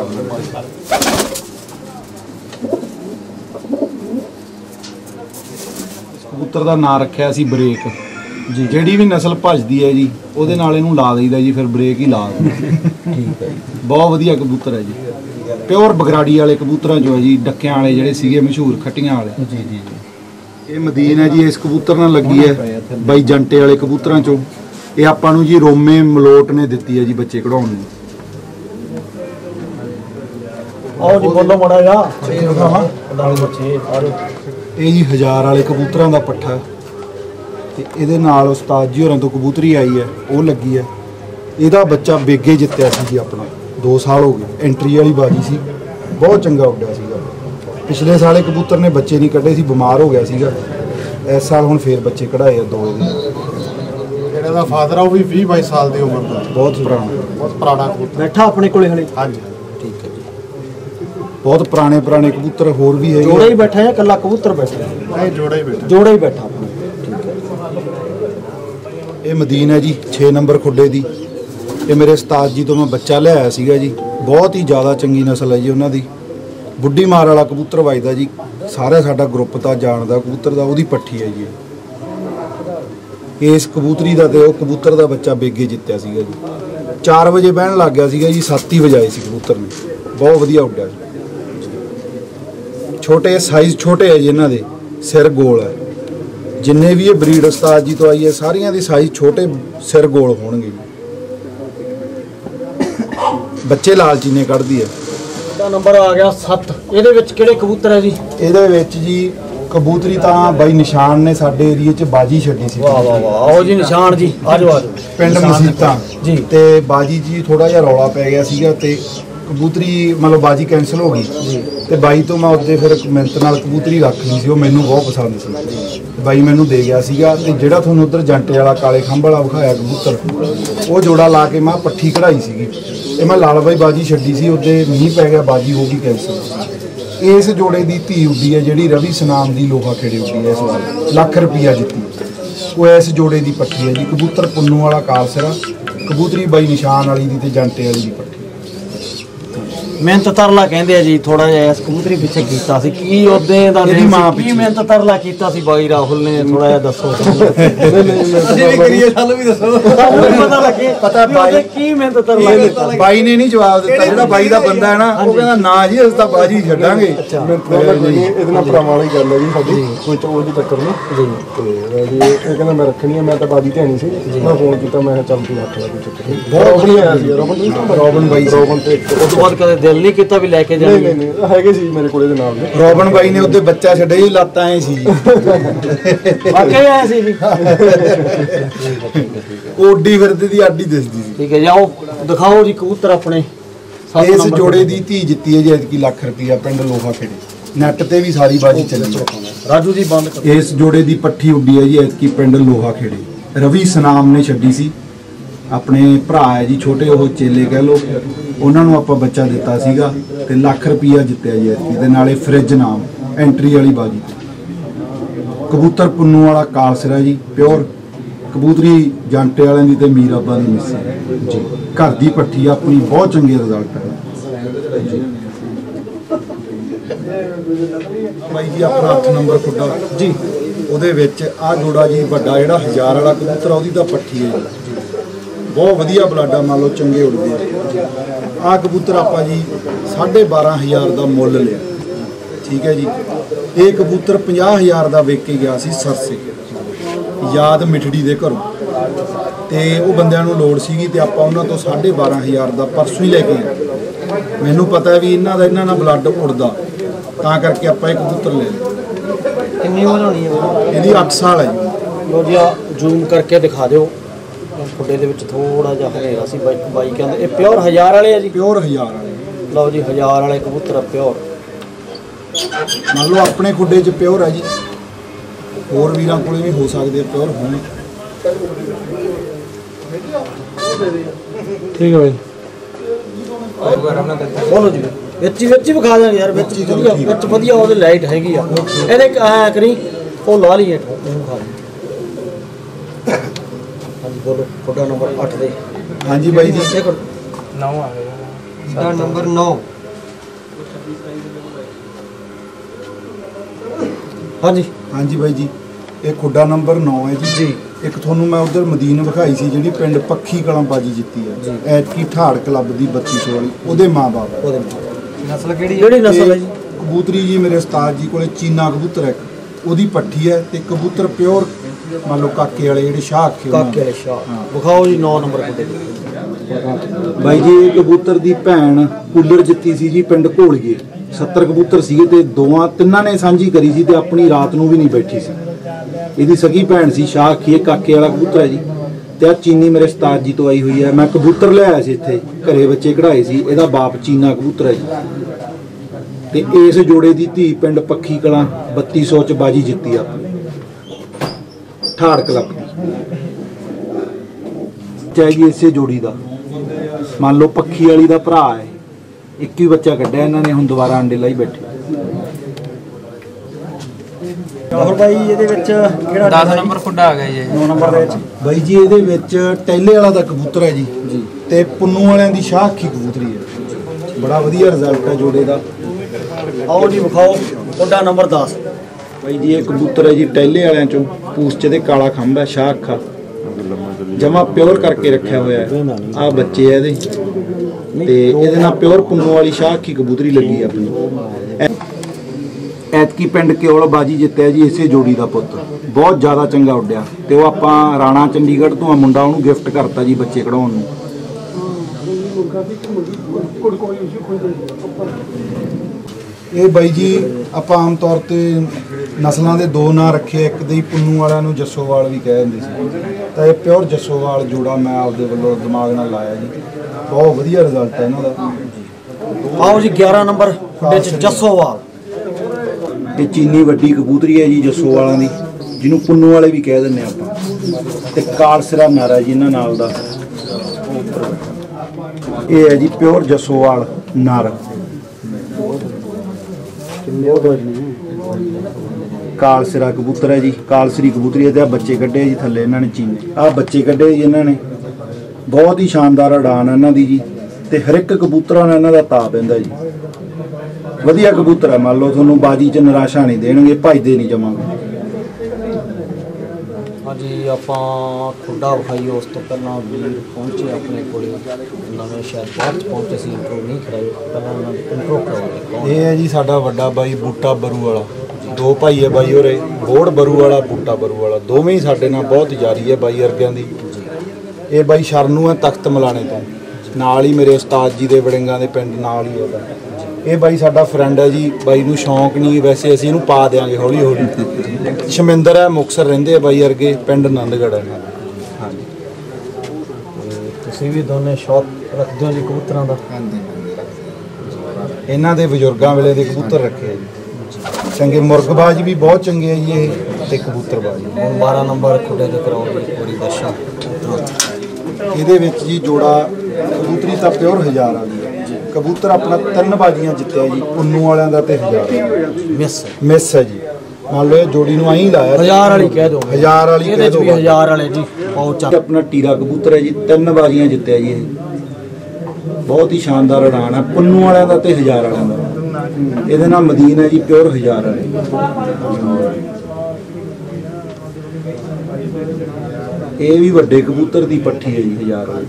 ਕਬੂਤਰ ਦਾ ਨਾਂ ਰੱਖਿਆ ਸੀ ਬ੍ਰੇਕ ਜੀ। ਜਿਹੜੀ ਵੀ ਨਸਲ ਭੱਜਦੀ ਹੈ ਜੀ, ਉਹਦੇ ਨਾਲ ਇਹਨੂੰ ਲਾ ਦਈਦਾ ਜੀ, ਫਿਰ ਬ੍ਰੇਕ ਹੀ ਲਾ ਦਿੰਦੇ। ਠੀਕ ਹੈ ਜੀ। ਬਹੁਤ ਵਧੀਆ ਕਬੂਤਰ ਹੈ ਜੀ, ਪਿਓਰ ਬਗਰਾੜੀ ਵਾਲੇ ਕਬੂਤਰਾਂ ਚੋਂ ਹੈ ਜੀ, ਡੱਕਿਆਂ ਵਾਲੇ ਜਿਹੜੇ ਸੀਗੇ ਮਸ਼ਹੂਰ, ਖੱਟੀਆਂ ਵਾਲੇ। ਜੀ ਜੀ ਜੀ। ਇਹ ਮਦੀਨ ਹੈ ਜੀ, ਇਸ ਕਬੂਤਰ ਨਾਲ ਲੱਗੀ ਹੈ ਬਾਈ ਜੰਟੇ ਵਾਲੇ ਕਬੂਤਰਾਂ ਚੋਂ। ਇਹ ਆਪਾਂ ਨੂੰ ਜੀ ਰੋਮੇ ਮਲੋਟ ਨੇ ਦਿੱਤੀ ਹੈ ਜੀ ਬੱਚੇ ਕਢਾਉਣ ਨੂੰ। ਆਓ ਜੀ ਬੋਲੋ ਮਾੜਾ ਜਿਹਾ। ਬੱਚੇ ਇਹ ਜੀ 1000 ਵਾਲੇ ਕਬੂਤਰਾਂ ਦਾ ਪੱਠਾ, ਤੇ ਇਹਦੇ ਨਾਲ ਉਸਤਾਦ ਜੀ ਹੋਰਾਂ ਤੋਂ ਕਬੂਤਰੀ ਆਈ ਹੈ, ਉਹ ਲੱਗੀ ਹੈ। ਇਹਦਾ ਬੱਚਾ ਬੇਗੇ ਜਿੱਤਿਆ ਸੀ ਜੀ ਆਪਣਾ, 2 ਸਾਲ ਹੋ ਗਏ। ਐਂਟਰੀ ਵਾਲੀ ਬਾਜੀ ਸੀ, ਬਹੁਤ ਚੰਗਾ ਉੱਡਿਆ ਸੀਗਾ। ਪਿਛਲੇ ਸਾਲੇ ਕਬੂਤਰ ਨੇ ਬੱਚੇ ਨਹੀਂ ਕੱਢੇ ਸੀ, ਬਿਮਾਰ ਹੋ ਗਿਆ ਸੀਗਾ। ਇਸ ਸਾਲ ਹੁਣ ਫੇਰ ਬੱਚੇ ਕਢਾਏ ਆ 2 ਇਹਦੇ। ਜਿਹੜਾ ਦਾ ਫਾਦਰ ਆ ਉਹ ਵੀ 20-22 ਸਾਲ ਦੀ ਉਮਰ ਦਾ, ਬਹੁਤ ਪੁਰਾਣਾ ਕਬੂਤਰ ਬੈਠਾ ਆਪਣੇ ਕੋਲੇ ਹਲੇ। ਹਾਂਜੀ। ਠੀਕ ਹੈ ਜੀ। ਬਹੁਤ ਪੁਰਾਣੇ ਕਬੂਤਰ ਹੋਰ ਵੀ ਹੈਗੇ। ਜੋੜਾ ਹੀ ਬੈਠਾ ਜਾਂ ਇਕੱਲਾ ਕਬੂਤਰ ਬੈਠਾ? ਇਹ ਜੋੜਾ ਹੀ ਬੈਠਾ। ਜੋੜਾ ਹੀ ਬੈਠਾ ਆਪਣਾ। ਠੀਕ ਹੈ। ਇਹ ਮਦੀਨ ਹੈ ਜੀ, 6 ਨੰਬਰ ਖੁੱਡੇ ਦੀ। ਇਹ ਮੇਰੇ ਉਸਤਾਦ ਜੀ ਤੋਂ ਮੈਂ ਬੱਚਾ ਲਿਆਇਆ ਸੀਗਾ ਜੀ, ਬਹੁਤ ਹੀ ਜ਼ਿਆਦਾ ਚੰਗੀ ਨਸਲ ਹੈ ਜੀ ਉਹਨਾਂ ਦੀ। ਬੁੱਢੀ ਮਾਰ ਵਾਲਾ ਕਬੂਤਰ ਵੱਜਦਾ ਜੀ, ਸਾਰਾ ਸਾਡਾ ਗਰੁੱਪ ਤਾਂ ਜਾਣਦਾ ਕਬੂਤਰ ਦਾ, ਉਹਦੀ ਪੱਠੀ ਹੈ ਜੀ। ਇਸ ਕਬੂਤਰੀ ਦਾ ਤੇ ਉਹ ਕਬੂਤਰ ਦਾ ਬੱਚਾ ਬੇਗੇ ਜਿੱਤਿਆ ਸੀਗਾ ਜੀ। 4 ਵਜੇ ਬਹਿਣ ਲੱਗ ਗਿਆ ਸੀਗਾ ਜੀ, 7 ਹੀ ਵਜਾਏ ਸੀ ਕਬੂਤਰ ਨੇ। ਬਹੁਤ ਵਧੀਆ ਉੱਡਿਆ। ਛੋਟੇ ਸਾਈਜ਼ ਛੋਟੇ ਹੈ ਜੀ ਇਹਨਾਂ ਦੇ, ਸਿਰ ਗੋਲ ਹੈ। ਜਿੰਨੇ ਵੀ ਇਹ ਬਰੀਡ ਉਸਤਾਦ ਜੀ ਤੋਂ ਆਈ ਹੈ, ਸਾਰੀਆਂ ਦੇ ਸਾਈਜ਼ ਛੋਟੇ, ਸਿਰ ਗੋਲ ਹੋਣਗੇ ਜੀ। ਬੱਚੇ ਲਾਲਚੀ ਨੇ ਕੱਢਦੀ ਹੈ। ਇਹਦਾ ਨੰਬਰ ਆ ਗਿਆ 7। ਇਹਦੇ ਵਿੱਚ ਕਿਹੜੇ ਕਬੂਤਰ ਹੈ ਜੀ? ਇਹਦੇ ਵਿੱਚ ਜੀ ਕਬੂਤਰੀ ਤਾਂ ਬਾਈ ਨਿਸ਼ਾਨ ਨੇ ਸਾਡੇ ਏਰੀਏ 'ਚ ਬਾਜੀ ਛੱਡੀ ਸੀ। ਵਾਹ ਵਾਹ ਵਾਹ। ਆਓ ਜੀ ਨਿਸ਼ਾਨ ਜੀ, ਆਜੋ ਆਜੋ। ਪਿੰਡ ਮਸੀਤਾਂ ਜੀ। ਤੇ ਬਾਜੀ ਜੀ ਥੋੜਾ ਜਿਹਾ ਰੌਲਾ ਪੈ ਗਿਆ ਸੀਗਾ, ਤੇ ਕਬੂਤਰੀ ਮਤਲਬ ਬਾਜੀ ਕੈਂਸਲ ਹੋ ਗਈ। ਤੇ ਬਾਈ ਤੋਂ ਮੈਂ ਉੱਤੇ ਫਿਰ ਮਿਹਨਤ ਨਾਲ ਕਬੂਤਰੀ ਰੱਖ ਲਈ ਸੀ, ਉਹ ਮੈਨੂੰ ਬਹੁਤ ਪਸੰਦ ਸੀ। ਬਾਈ ਮੈਨੂੰ ਦੇ ਗਿਆ ਸੀਗਾ। ਤੇ ਜਿਹੜਾ ਤੁਹਾਨੂੰ ਉਧਰ ਜੰਟੇ ਵਾਲਾ ਕਾਲੇ ਖੰਭ ਵਾਲਾ ਵਿਖਾਇਆ ਕਬੂਤਰ, ਉਹ ਜੋੜਾ ਲਾ ਕੇ ਮੈਂ ਪੱਠੀ ਕਢਾਈ ਸੀਗੀ। ਤੇ ਮੈਂ ਲਾਲ ਬਾਈ ਬਾਜੀ ਛੱਡੀ ਸੀ, ਉਹਦੇ ਮੀਂਹ ਪੈ ਗਿਆ, ਬਾਜੀ ਹੋ ਗਈ ਕੈਂਸਲ। ਇਸ ਜੋੜੇ ਦੀ ਧੀ ਉੱਡੀ ਹੈ ਜਿਹੜੀ ਰਵੀ ਸਨਾਮ ਦੀ ਲੋਹਾ ਖੇੜੇ ਉੱਡੀ ਹੈ, ਇਸ ਵਾਰ ਲੱਖ ਰੁਪਈਆ ਜਿੱਤੀ। ਉਹ ਇਸ ਜੋੜੇ ਦੀ ਪੱਠੀ ਹੈ ਜੀ। ਕਬੂਤਰ ਪੁੰਨੂ ਵਾਲਾ ਕਾਲਸਰਾ, ਕਬੂਤਰੀ ਬਾਈ ਨਿਸ਼ਾਨ ਵਾਲੀ ਦੀ ਤੇ ਜੰਟੇ ਵਾਲੀ ਦੀ ਪੱਠੀ। ਮਿਹਨਤ ਤਰਲਾ ਕਹਿੰਦੇ ਆ ਜੀ, ਥੋੜਾ ਜਿਹਾ ਇਸ ਕਬੂਤਰੀ ਪਿੱਛੇ ਕੀਤਾ ਸੀ। ਕੀ ਉਹਦੇ ਦਾ ਇਹਦੀ ਮਾਂ ਕੀ ਪਿੱਛੇ। ਮਿਹਨਤ ਤਰਲਾ ਕੀਤਾ ਸੀ ਬਾਈ ਰਾਹੁਲ ਨੇ? ਥੋੜਾ ਜਿਹਾ ਦੱਸੋ। ਅਸੀਂ ਵੀ ਕਰੀਏ, ਸਾਨੂੰ ਵੀ ਦੱਸੋ। ਸਾਨੂੰ ਵੀ ਪਤਾ ਲੱਗੇ ਪਤਾ ਵੀ ਬਾਈ ਉਹਦੇ ਕੀ ਮਿਹਨਤ ਤਰਲਾ ਕੀਤਾ। ਬਾਈ ਨੇ ਨਹੀਂ ਜਵਾਬ ਦਿੱਤਾ। ਜਿਹੜਾ ਬਾਈ ਦਾ ਬੰਦਾ ਹੈ ਨਾ, ਉਹ ਕਹਿੰਦਾ ਨਾ ਜੀ ਅਸੀਂ ਤਾਂ ਬਾਜੀ ਛੱਡਾਂਗੇ। ਇਹਦੇ ਨਾਲ ਭਰਾਵਾਂ ਵਾਲੀ ਗੱਲ ਹੈ ਜੀ ਸਾਡੀ, ਕੋਈ ਚੋਰ ਦੀ ਟੱਕਰ ਨਹੀਂ ਜੀ। ਤੇ ਜੀ ਇਹ ਕਹਿੰਦਾ ਮੈਂ ਰੱਖਣੀ ਹੈ, ਮੈਂ ਤਾਂ ਬਾਜੀ ਧਿਆਣੀ ਸੀ। ਮੈਂ ਫੋਨ ਕੀਤਾ, ਮੈਂ ਕਿਹਾ ਚੱਲ ਤੂੰ ਰੱਖ ਲੈ, ਕੋਈ ਚੱਕਰ ਨਹੀਂ। ਬਹੁਤ ਵਧੀਆ ਆਇਆ ਸੀ ਰੋਬਨ ਬਾਈ। ਰੋਬਨ ਤੇ ਉਸ ਤੋਂ ਬਾਅਦ ਕਦੇ ਦਿਲ ਨਹੀਂ ਕੀਤਾ ਵੀ ਲੈ ਕੇ ਜਾਈਏ? ਨਹੀਂ ਹੈਗੇ ਸੀ ਮੇਰੇ ਕੋਲ ਇਹਦੇ ਨਾਲ ਦੇ। ਰੋਬਨ ਬਾਈ ਨੇ ਉਹਦੇ ਬੱਚਾ ਛੱਡੇ ਜੀ, ਲੱਤਾਂ ਐ ਸੀ। ਵਾਕਈ ਆਇਆ ਸੀ ਜੀ। ਓਡੀ ਫਿਰਦੇ ਦੀ ਆਡੀ ਦਿਸਦੀ ਸੀ। ਠੀਕ ਹੈ ਜੀ, ਆਓ ਦਿਖਾਓ ਜੀ ਕਬੂਤਰ ਆਪਣੇ। ਇਸ ਜੋੜੇ ਦੀ ਧੀ ਜਿੱਤੀ ਹੈ ਜੀ ਐਤਕੀ ਲੱਖ ਰੁਪਈਆ, ਪਿੰਡ ਲੋਹਾ ਖੇੜੇ। ਨੈਟ ਤੇ ਵੀ ਸਾਰੀ ਬਾਜੀ ਚੱਲੀ ਹੈ। ਰਾਜੂ ਜੀ ਬੰਦ ਕਰੋ। ਇਸ ਜੋੜੇ ਦੀ ਪੱਠੀ ਉੱਡੀ ਹੈ ਜੀ ਐਤਕੀ ਪਿੰਡ ਲੋਹਾ ਖੇੜੇ। ਰਵੀ ਸਨਾਮ ਨੇ ਛੱਡੀ ਸੀ, ਆਪਣੇ ਭਰਾ ਹੈ ਜੀ ਛੋਟੇ, ਉਹ ਚੇਲੇ ਕਹਿ ਲੋ। ਉਹਨਾਂ ਨੂੰ ਆਪਾਂ ਬੱਚਾ ਦਿੱਤਾ ਸੀਗਾ ਤੇ ਲੱਖ ਰੁਪਈਆ ਜਿੱਤਿਆ ਜੀ ਐਤਕੀ ਦੇ ਨਾਲੇ ਫ੍ਰਿਜ ਨਾਮ ਐਂਟਰੀ ਵਾਲੀ ਬਾਜੀ। ਕਬੂਤਰ ਪੁੰਨੂ ਵਾਲਾ ਕਾਲਸਰਾ ਜੀ ਪਿਓਰ, ਕਬੂਤਰੀ ਜਾਂਟੇ ਵਾਲਿਆਂ ਦੀ ਤੇ ਮੀਰਾਬਾ ਦੀ ਮਿੱਸੀ ਜੀ, ਘਰ ਦੀ ਪੱਠੀ ਆਪਣੀ, ਬਹੁਤ ਚੰਗੇ ਰਿਜ਼ਲਟ ਹੈ ਬਾਈ ਜੀ। ਆਪਣਾ 8 ਨੰਬਰ ਖੁੱਡਾ ਜੀ, ਉਹਦੇ ਵਿੱਚ ਆਹ ਜੋੜਾ ਜੀ ਵੱਡਾ ਜਿਹੜਾ 1000 ਵਾਲਾ ਕਬੂਤਰ ਉਹਦੀ ਤਾਂ ਪੱਠੀ ਹੈ ਜੀ, ਬਹੁਤ ਵਧੀਆ ਬਲਾਡਾ, ਮੰਨ ਲਓ ਚੰਗੇ ਉੜਦੇ ਆ। ਆਹ ਕਬੂਤਰ ਆਪਾਂ ਜੀ 12,500 ਦਾ ਮੁੱਲ ਲਿਆ, ਠੀਕ ਹੈ ਜੀ। ਇਹ ਕਬੂਤਰ 50,000 ਦਾ ਵੇਚ ਕੇ ਗਿਆ ਸੀ ਸਰਸੇ, ਯਾਦ ਮਿਠੜੀ ਦੇ ਘਰੋਂ, ਤੇ ਉਹ ਬੰਦਿਆਂ ਨੂੰ ਲੋੜ ਸੀਗੀ ਤੇ ਆਪਾਂ ਉਹਨਾਂ ਤੋਂ 12,500 ਦਾ ਪਰਸੋਂ ਹੀ ਲੈ ਕੇ ਆਏ। ਮੈਨੂੰ ਪਤਾ ਵੀ ਇਹਨਾਂ ਨਾਲ ਬਲੱਡ ਉੜਦਾ, ਤਾਂ ਕਰਕੇ ਆਪਾਂ ਇਹ ਕਬੂਤਰ ਲੈ ਲਿਆ। ਕਿੰਨੀ ਬਣਾਉਣੀ ਹੈ ਇਹਦੀ 8 ਸਾਲ ਹੈ ਜੀ। ਲੋ ਜੀ ਆ ਜ਼ੂਮ ਕਰਕੇ ਦਿਖਾ ਦਿਓ, ਖੁੱਡੇ ਦੇ ਵਿੱਚ ਥੋੜਾ ਜਿਹਾ ਹਨੇਰਾ ਸੀ। ਬਾਈ ਕਹਿੰਦੇ ਇਹ ਪਿਓਰ 1000 ਵਾਲੇ ਆ ਜੀ, ਪਿਓਰ 1000 ਵਾਲੇ। ਲਓ ਜੀ 1000 ਵਾਲੇ ਕਬੂਤਰ ਪਿਓਰ, ਮੰਨ ਲਓ ਆਪਣੇ ਖੁੱਡੇ 'ਚ ਪਿਓਰ ਹੈ ਜੀ, ਹੋਰ ਵੀਰਾਂ ਕੋਲੇ ਵੀ ਹੋ ਸਕਦੇ ਆ ਪਿਓਰ ਹੋਣ। ਠੀਕ ਹੈ ਬਾਈ, ਬੋਲੋ ਜੀ। ਵਿੱਚ ਹੀ ਵਿਖਾ ਦਾਂਗੇ ਯਾਰ, ਵਿੱਚ ਵਧੀਆ ਉਹਦੇ ਲਾਈਟ ਹੈਗੀ ਆ। ਇਹਦੇ ਐ ਕਰੀ ਉਹ ਲਾ ਲਈਏ, ਖਾ ਹਾਂਜੀ ਬੋਲੋ। ਖੁੱਡਾ ਨੰਬਰ 8 ਦੇ ਹਾਂਜੀ ਬਾਈ ਜੀ, 9 ਆ ਗਿਆ ਨੰਬਰ 9। ਹਾਂਜੀ ਬਾਈ ਜੀ, ਇਹ ਖੁੱਡਾ ਨੰਬਰ 9 ਹੈ ਜੀ। ਇੱਕ ਤੁਹਾਨੂੰ ਮੈਂ ਉਧਰ ਮਦੀਨ ਵਿਖਾਈ ਸੀ ਜਿਹੜੀ ਪਿੰਡ ਪੱਖੀ ਕਲਾਂ ਬਾਜੀ ਜਿੱਤੀ ਹੈ ਐਤਕੀ ਠਾੜ ਕਲੱਬ ਦੀ 3200 ਵਾਲੀ, ਉਹਦੇ ਮਾਂ-ਬਾਪ। ਉਹਦੇ ਨਸਲ ਕਿਹੜੀ ਨਸਲ ਹੈ ਜੀ? ਕਬੂਤਰੀ ਜੀ ਮੇਰੇ ਉਸਤਾਦ ਜੀ ਕੋਲੇ ਚੀਨਾ ਕਬੂਤਰ ਹੈ, ਉਹਦੀ ਪੱਠੀ ਹੈ ਤੇ ਕਬੂਤਰ ਪਿਓਰ ਮੰਨ ਲਓ ਕਾਕੇ ਵਾਲੇ ਜਿਹੜੇ ਸ਼ਾਹ ਆਖੇ ਕਾਕੇ ਵਾਲੇ ਸ਼ਾਹ। ਵਿਖਾਓ ਜੀ 9 ਨੰਬਰ ਖੁੱਡੇ ਬਾਈ ਜੀ। ਇਹ ਕਬੂਤਰ ਦੀ ਭੈਣ ਕੂਲਰ ਜਿੱਤੀ ਸੀ ਜੀ ਪਿੰਡ ਘੋਲੀਏ, 70 ਕਬੂਤਰ ਸੀਗੇ ਤੇ ਤਿੰਨਾਂ ਨੇ ਸਾਂਝੀ ਕਰੀ ਸੀ ਤੇ ਆਪਣੀ ਰਾਤ ਨੂੰ ਵੀ ਨਹੀਂ ਬੈਠੀ ਸੀ। ਇਹਦੀ ਸਗੀ ਭੈਣ ਸੀ ਸ਼ਾਹ ਆਖੀਏ, ਕਾਕੇ ਵਾਲਾ ਕਬੂਤਰ ਹੈ ਜੀ। ਤੇ ਆ ਚੀਨੀ ਮੇਰੇ ਉਸਤਾਦ ਜੀ ਤੋਂ ਆਈ ਹੋਈ ਹੈ। ਮੈਂ ਕਬੂਤਰ ਲਿਆਇਆ ਸੀ ਇੱਥੇ, ਘਰੇ ਬੱਚੇ ਕਢਾਏ ਸੀ, ਇਹਦਾ ਬਾਪ ਚੀਨਾ ਕਬੂਤਰ ਹੈ ਜੀ। ਤੇ ਇਸ ਜੋੜੇ ਦੀ ਧੀ ਪਿੰਡ ਪੱਖੀ ਕਲਾਂ 3200 ਚ ਬਾਜੀ ਜਿੱਤੀ ਆਪਣੀ ਠਾੜ ਕਲੱਬ ਦੀ। ਚਾਹੀਏ ਇਸੇ ਜੋੜੀ ਦਾ, ਮੰਨ ਲਓ ਪੱਖੀ ਵਾਲੀ ਦਾ ਭਰਾ ਹੈ, ਇੱਕ ਹੀ ਬੱਚਾ ਕੱਢਿਆ ਇਹਨਾਂ ਨੇ, ਹੁਣ ਦੁਬਾਰਾ ਅੰਡੇ ਲਾਈ ਬੈਠੇ। ਹੋਰ ਬਾਈ ਇਹਦੇ ਵਿੱਚ ਕਿਹੜਾ 10 ਨੰਬਰ ਖੁੱਡਾ ਆ ਗਿਆ ਜੀ। 9 ਨੰਬਰ ਦੇ ਵਿੱਚ ਬਾਈ ਜੀ ਇਹਦੇ ਵਿੱਚ ਟੈਲੇ ਵਾਲਾ ਦਾ ਕਬੂਤਰ ਹੈ ਜੀ ਤੇ ਪੁੰਨੂ ਵਾਲਿਆਂ ਦੀ ਸ਼ਾਹ ਅੱਖੀ ਕਬੂਤਰੀ ਹੈ, ਬੜਾ ਵਧੀਆ ਰਿਜ਼ਲਟ ਹੈ ਜੋੜੇ ਦਾ। ਆਓ ਜੀ ਵਿਖਾਓ ਖੁੱਡਾ ਨੰਬਰ 10। ਬਾਈ ਜੀ ਇਹ ਕਬੂਤਰ ਹੈ ਜੀ ਟੈਲੇ ਵਾਲਿਆਂ ਚੋਂ, ਪੂਛ 'ਚ ਇਹਦੇ ਕਾਲਾ ਖੰਭ ਹੈ, ਸ਼ਾਹ ਅੱਖਾ ਜਮਾ ਪਿਓਰ ਕਰਕੇ ਰੱਖਿਆ ਹੋਇਆ ਹੈ। ਆਹ ਬੱਚੇ ਹੈ ਇਹਦੇ, ਤੇ ਇਹਦੇ ਨਾਲ ਪਿਓਰ ਪੁੰਨੂ ਵਾਲੀ ਸ਼ਾਹ ਅੱਖੀ ਕਬੂਤਰੀ ਲੱਗੀ ਆਪਣੀ। ਐਤਕੀ ਪਿੰਡ ਕਿਉਲ ਬਾਜੀ ਜਿੱਤਿਆ ਜੀ ਇਸੇ ਜੋੜੀ ਦਾ ਪੁੱਤ, ਬਹੁਤ ਜ਼ਿਆਦਾ ਚੰਗਾ ਉੱਡਿਆ ਤੇ ਉਹ ਆਪਾਂ ਰਾਣਾ ਚੰਡੀਗੜ੍ਹ ਤੋਂ ਆ ਮੁੰਡਾ, ਉਹਨੂੰ ਗਿਫਟ ਕਰਤਾ ਜੀ ਬੱਚੇ ਕਢਾਉਣ ਨੂੰ। ਇਹ ਬਾਈ ਜੀ ਆਪਾਂ ਆਮ ਤੌਰ ਤੇ ਨਸਲਾਂ ਦੇ ਦੋ ਨਾਂ ਰੱਖੇ, ਇੱਕ ਦੇ ਪੁੰਨੂ ਵਾਲਿਆਂ ਨੂੰ ਜੱਸੋਵਾਲ ਵੀ ਕਹਿ ਦਿੰਦੇ ਸੀ, ਤਾਂ ਇਹ ਪਿਓਰ ਜੱਸੋਵਾਲ ਜੋੜਾ ਮੈਂ ਆਪਦੇ ਵੱਲੋਂ ਦਿਮਾਗ ਨਾਲ ਲਾਇਆ ਜੀ, ਬਹੁਤ ਵਧੀਆ ਰਿਜ਼ਲਟ ਹੈ ਇਹਨਾਂ ਦਾ। ਆਓ ਜੀ 11 ਨੰਬਰ ਵਿੱਚ ਜੱਸੋਵਾਲ। ਇਹ ਚੀਨੀ ਵੱਡੀ ਕਬੂਤਰੀ ਹੈ ਜੀ ਜੱਸੋਵਾਲਾਂ ਦੀ, ਜਿਹਨੂੰ ਪੁੰਨੂ ਵਾਲੇ ਵੀ ਕਹਿ ਦਿੰਦੇ ਆਪਾਂ, ਤੇ ਕਾਲਸਰਾ ਨਾਰਾ ਜੀ ਇਹਨਾਂ ਨਾਲ ਦਾ। ਇਹ ਹੈ ਜੀ ਪਿਓਰ ਜੱਸੋਵਾਲ ਨਰ, ਕਾਲਸਰਾ ਕਬੂਤਰ ਹੈ ਜੀ, ਕਾਲਸਰੀ ਕਬੂਤਰੀ ਹੈ ਤੇ ਆ ਬੱਚੇ ਕੱਢੇ ਜੀ ਥੱਲੇ ਇਹਨਾਂ ਨੇ ਚੀਨੀ, ਆ ਬੱਚੇ ਕੱਢੇ ਜੀ ਇਹਨਾਂ ਨੇ, ਬਹੁਤ ਹੀ ਸ਼ਾਨਦਾਰ ਉਡਾਨ ਹੈ ਇਹਨਾਂ ਦੀ ਜੀ, ਤੇ ਹਰ ਇੱਕ ਕਬੂਤਰਾਂ ਨਾਲ ਇਹਨਾਂ ਦਾ ਤਾਅ ਪੈਂਦਾ ਜੀ। ਵਧੀਆ ਕਬੂਤਰ ਹੈ, ਮੰਨ ਲਓ ਤੁਹਾਨੂੰ ਬਾਜੀ 'ਚ ਨਿਰਾਸ਼ਾ ਨਹੀਂ ਦੇਣਗੇ, ਭੱਜਦੇ ਨਹੀਂ ਜਮਾਂਗੇ। ਹਾਂਜੀ ਆਪਾਂ ਖੁੱਡਾ ਵਿਖਾਈ, ਉਸ ਤੋਂ ਪਹਿਲਾਂ ਵੀਰ ਪਹੁੰਚੇ ਆਪਣੇ ਕੋਲੇ, ਨਵੇਂ ਸ਼ਹਿਰ ਬਾਅਦ 'ਚ ਪਹੁੰਚੇ ਸੀ, ਇੰਟਰੋ ਨਹੀਂ ਕਰਾਈ, ਪਹਿਲਾਂ ਉਹਨਾਂ ਦੀ ਇੰਟਰੋ ਕਰਵਾਈ। ਇਹ ਹੈ ਜੀ ਸਾਡਾ ਵੱਡਾ ਬਾਈ ਬੂਟਾ ਬਰੂ ਵਾਲਾ, ਦੋ ਭਾਈ ਹੈ ਬਾਈ ਹੋਰੇ, ਬੋੜ ਬਰੂ ਵਾਲਾ, ਬੂਟਾ ਬਰੂ ਵਾਲਾ, ਦੋਵੇਂ ਹੀ ਸਾਡੇ ਨਾਲ ਬਹੁਤ ਯਾਰੀ ਹੈ ਬਾਈ ਵਰਗਿਆਂ ਦੀ। ਇਹ ਬਾਈ ਸ਼ਰਨੂ ਹੈ ਤਖਤ ਮਲਾਣੇ ਤੋਂ, ਨਾਲ ਹੀ ਮੇਰੇ ਉਸਤਾਦ ਜੀ ਦੇ ਵੜਿੰਗਾਂ ਦੇ ਪਿੰਡ ਨਾਲ ਹੀ ਹੈ। ਇਹ ਬਾਈ ਸਾਡਾ ਫਰੈਂਡ ਹੈ ਜੀ, ਬਾਈ ਨੂੰ ਸ਼ੌਂਕ ਨਹੀਂ, ਵੈਸੇ ਅਸੀਂ ਇਹਨੂੰ ਪਾ ਦਿਆਂਗੇ ਹੌਲੀ ਹੌਲੀ। ਸ਼ਮਿੰਦਰ ਹੈ, ਮੁਕਤਸਰ ਰਹਿੰਦੇ ਆ ਬਾਈ ਵਰਗੇ, ਪਿੰਡ ਆਨੰਦਗੜ੍ਹ ਹੈ। ਹਾਂਜੀ, ਤੁਸੀਂ ਵੀ ਦੋਨੇ ਸ਼ੌਕ ਰੱਖਦੇ ਹੋ ਜੀ ਕਬੂਤਰਾਂ ਦਾ? ਇਹਨਾਂ ਦੇ ਬਜ਼ੁਰਗਾਂ ਵੇਲੇ ਦੇ ਕਬੂਤਰ ਰੱਖੇ ਆ ਜੀ, ਚੰਗੇ ਮੁਰਗਬਾਜ਼ ਵੀ ਬਹੁਤ ਚੰਗੇ ਆ ਜੀ ਇਹ, ਤੇ ਕਬੂਤਰਬਾਜ਼। ਹੁਣ 12 ਨੰਬਰ ਖੁੱਡੇ ਦੇ ਕਰਾਉਣਗੇ ਪੂਰੀ ਦਰਸ਼ਨ। ਇਹਦੇ ਵਿੱਚ ਜੀ ਜੋੜਾ ਕਬੂਤਰੀ ਤਾਂ ਪਿਓਰ 1000 ਵਾਲੀ ਹੈ, ਕਬੂਤਰ ਆਪਣਾ 3 ਬਾਜ਼ੀਆਂ ਜਿੱਤਿਆ ਜੀ, ਪੁੰਨੂ ਵਾਲਿਆਂ ਦਾ ਤੇ 1000 ਮਿਸ ਹੈ ਜੀ। ਮੰਨ ਲਓ ਇਹ ਜੋੜੀ ਨੂੰ ਆਹੀਂ ਲਾਇਆ 1000 ਵਾਲੀ ਕਹਿ ਦੋ, 1000 ਵਾਲੀ ਇਹਦੇ ਚ ਵੀ 1000 ਵਾਲੇ ਜੀ ਪਹੁੰਚ ਆਪਣਾ ਟੀਰਾ ਕਬੂਤਰ ਹੈ ਜੀ, 3 ਬਾਜ਼ੀਆਂ ਜਿੱਤਿਆ ਜੀ ਇਹ, ਬਹੁਤ ਹੀ ਸ਼ਾਨਦਾਰ ਉਡਾਨ ਹੈ, ਪੁੰਨੂ ਵਾਲਿਆਂ ਦਾ ਤੇ 1000 ਵਾਲਿਆਂ ਦਾ। ਇਹਦੇ ਨਾਲ ਮਦੀਨ ਹੈ ਜੀ ਪਿਓਰ 1000 ਵਾਲੇ। ਇਹ ਵੀ ਵੱਡੇ ਕਬੂਤਰ ਦੀ ਪੱਠੀ ਹੈ ਜੀ 1000 ਵਾਲੀ।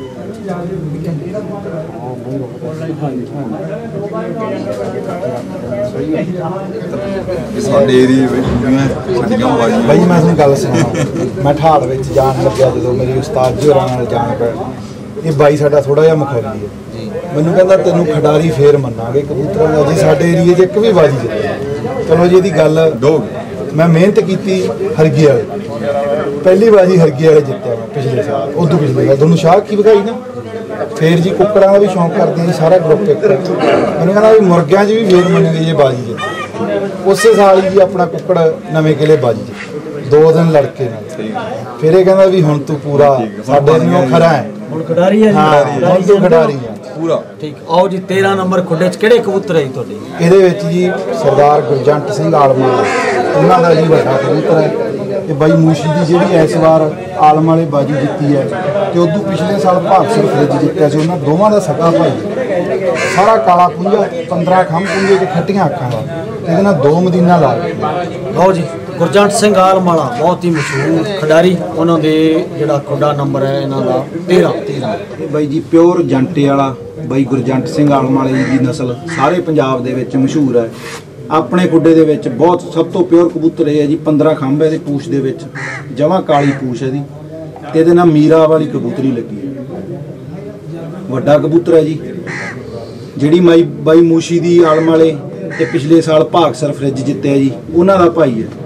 ਸਾਡੇ ਏਰੀਏ ਵਿੱਚ ਛੱਡੀਆਂ ਬਾਜੀ ਬਾਈ ਮੈਂ ਤੁਹਾਨੂੰ ਗੱਲ ਸੁਣਾ, ਮੈਂ ਠਾੜ ਵਿੱਚ ਜਾਣ ਲੱਗਿਆ ਜਦੋਂ ਮੇਰੀ ਉਸਤਾਦ ਜੀ ਹੋਰਾਂ ਨਾਲ ਜਾਣ ਪਿਆ, ਇਹ ਬਾਈ ਸਾਡਾ ਥੋੜਾ ਜਿਹਾ ਮਖੌਲੀ ਹੈ, ਮੈਨੂੰ ਕਹਿੰਦਾ ਤੈਨੂੰ ਖਿਡਾਰੀ ਫੇਰ ਮੰਨਾਂਗੇ ਕਬੂਤਰਾਂ ਦਾ ਜੀ ਸਾਡੇ ਏਰੀਏ 'ਚ ਇੱਕ ਵੀ ਬਾਜੀ ਜਿੱਤੇ। ਚਲੋ ਜੀ ਇਹਦੀ ਗੱਲ ਦੋ, ਮੈਂ ਮਿਹਨਤ ਕੀਤੀ ਹਰਗੀ ਵਾਲੇ, ਪਹਿਲੀ ਬਾਜੀ ਹਰਗੀ ਵਾਲੇ ਜਿੱਤਿਆ ਮੈਂ ਪਿਛਲੇ ਸਾਲ, ਉਦੋਂ ਪਿਛਲੇ ਸਾਲ ਤੁਹਾਨੂੰ ਸ਼ਾਹ ਕੀ ਵਿਖਾਈ ਨਾ। ਫੇਰ ਜੀ ਕੁੱਕੜਾਂ ਦਾ ਵੀ ਸ਼ੌਂਕ ਕਰਦੇ ਜੀ ਸਾਰਾ ਗਰੁੱਪ ਇੱਕ, ਮੈਨੂੰ ਕਹਿੰਦਾ ਵੀ ਮੁਰਗਿਆਂ 'ਚ ਵੀ ਫੇਰ ਮੰਨਗੇ ਜੀ ਬਾਜੀ ਜਿੱਤੀ। ਉਸੇ ਸਾਲ ਹੀ ਜੀ ਆਪਣਾ ਕੁੱਕੜ ਨਵੇਂ ਕਿਲੇ ਬਾਜੀ ਜਿੱਤੀ 2 ਦਿਨ ਲੜਕੇ ਨਾਲ। ਫਿਰ ਇਹ ਕਹਿੰਦਾ ਵੀ ਹੁਣ ਤੂੰ ਪੂਰਾ ਸਾਡੇ ਨੂੰ ਖਰਾ ਹੈ, ਹੁਣ ਖਿਡਾਰੀ ਹੈ ਜੀ, ਹੁਣ ਤੂੰ ਖਿਡਾਰੀ ਹੈ ਪੂਰਾ। ਠੀਕ। ਆਓ ਜੀ 13 ਨੰਬਰ ਖੁੱਡੇ 'ਚ ਕਿਹੜੇ ਕਬੂਤਰ ਹੈ ਜੀ ਤੁਹਾਡੇ? ਇਹਦੇ ਵਿੱਚ ਜੀ ਸਰਦਾਰ ਗੁਰਜੰਟ ਸਿੰਘ ਆਲਮ ਉਹਨਾਂ ਦਾ ਜੀ ਵੱਡਾ ਕਬੂਤਰ ਹੈ। ਤੇ ਬਾਈ ਮੂਸ਼ੀ ਦੀ ਜਿਹੜੀ ਇਸ ਵਾਰ ਆਲਮ ਵਾਲੇ ਬਾਜੀ ਜਿੱਤੀ ਹੈ, ਤੇ ਉਦੋਂ ਪਿਛਲੇ ਸਾਲ ਭਾਗਸਰ ਫਰਿੱਜ ਜਿੱਤਿਆ ਸੀ, ਉਹਨਾਂ ਦੋਵਾਂ ਦਾ ਸਕਾ ਭਾਈ, ਸਾਰਾ ਕਾਲਾ ਪੁੰਜਾ, 15 ਖੰਭ ਪੁੰਜੇ ਤੇ ਖੱਟੀਆਂ ਅੱਖਾਂ ਦਾ, ਇਹਦੇ ਨਾਲ 2 ਮਦੀਨਾ ਲਾ ਦਿੱਤੇ। ਲਓ ਜੀ ਗੁਰਜੰਟ ਸਿੰਘ ਆਲਮ ਵਾਲਾ ਬਹੁਤ ਹੀ ਮਸ਼ਹੂਰ ਖਿਡਾਰੀ, ਉਹਨਾਂ ਦੇ ਜਿਹੜਾ ਖੁੱਡਾ ਨੰਬਰ ਹੈ ਇਹਨਾਂ ਦਾ 13। ਇਹ ਬਾਈ ਜੀ ਪਿਓਰ ਜੰਟੇ ਵਾਲਾ ਬਾਈ ਗੁਰਜੰਟ ਸਿੰਘ ਆਲਮ ਵਾਲੇ ਦੀ ਨਸਲ ਸਾਰੇ ਪੰਜਾਬ ਦੇ ਵਿੱਚ ਮਸ਼ਹੂਰ ਹੈ। ਆਪਣੇ ਖੁੱਡੇ ਦੇ ਵਿੱਚ ਬਹੁਤ ਸਭ ਤੋਂ ਪਿਓਰ ਕਬੂਤਰ ਇਹ ਹੈ ਜੀ, 15 ਖੰਭ ਹੈ ਇਹਦੇ ਪੂਛ ਦੇ ਵਿੱਚ, ਜਮਾਂ ਕਾਲੀ ਪੂਛ ਹੈ ਦੀ, ਤੇ ਇਹਦੇ ਨਾਲ ਮੀਰਾ ਵਾਲੀ ਕਬੂਤਰੀ ਲੱਗੀ ਹੈ। ਵੱਡਾ ਕਬੂਤਰ ਹੈ ਜੀ, ਜਿਹੜੀ ਬਾਈ ਮੂਸ਼ੀ ਦੀ ਆਲਮ ਵਾਲੇ ਤੇ ਪਿਛਲੇ ਸਾਲ ਭਾਗਸਰ ਫਰਿੱਜ ਜਿੱਤਿਆ ਜੀ, ਉਹਨਾਂ ਦਾ ਭਾਈ ਹੈ।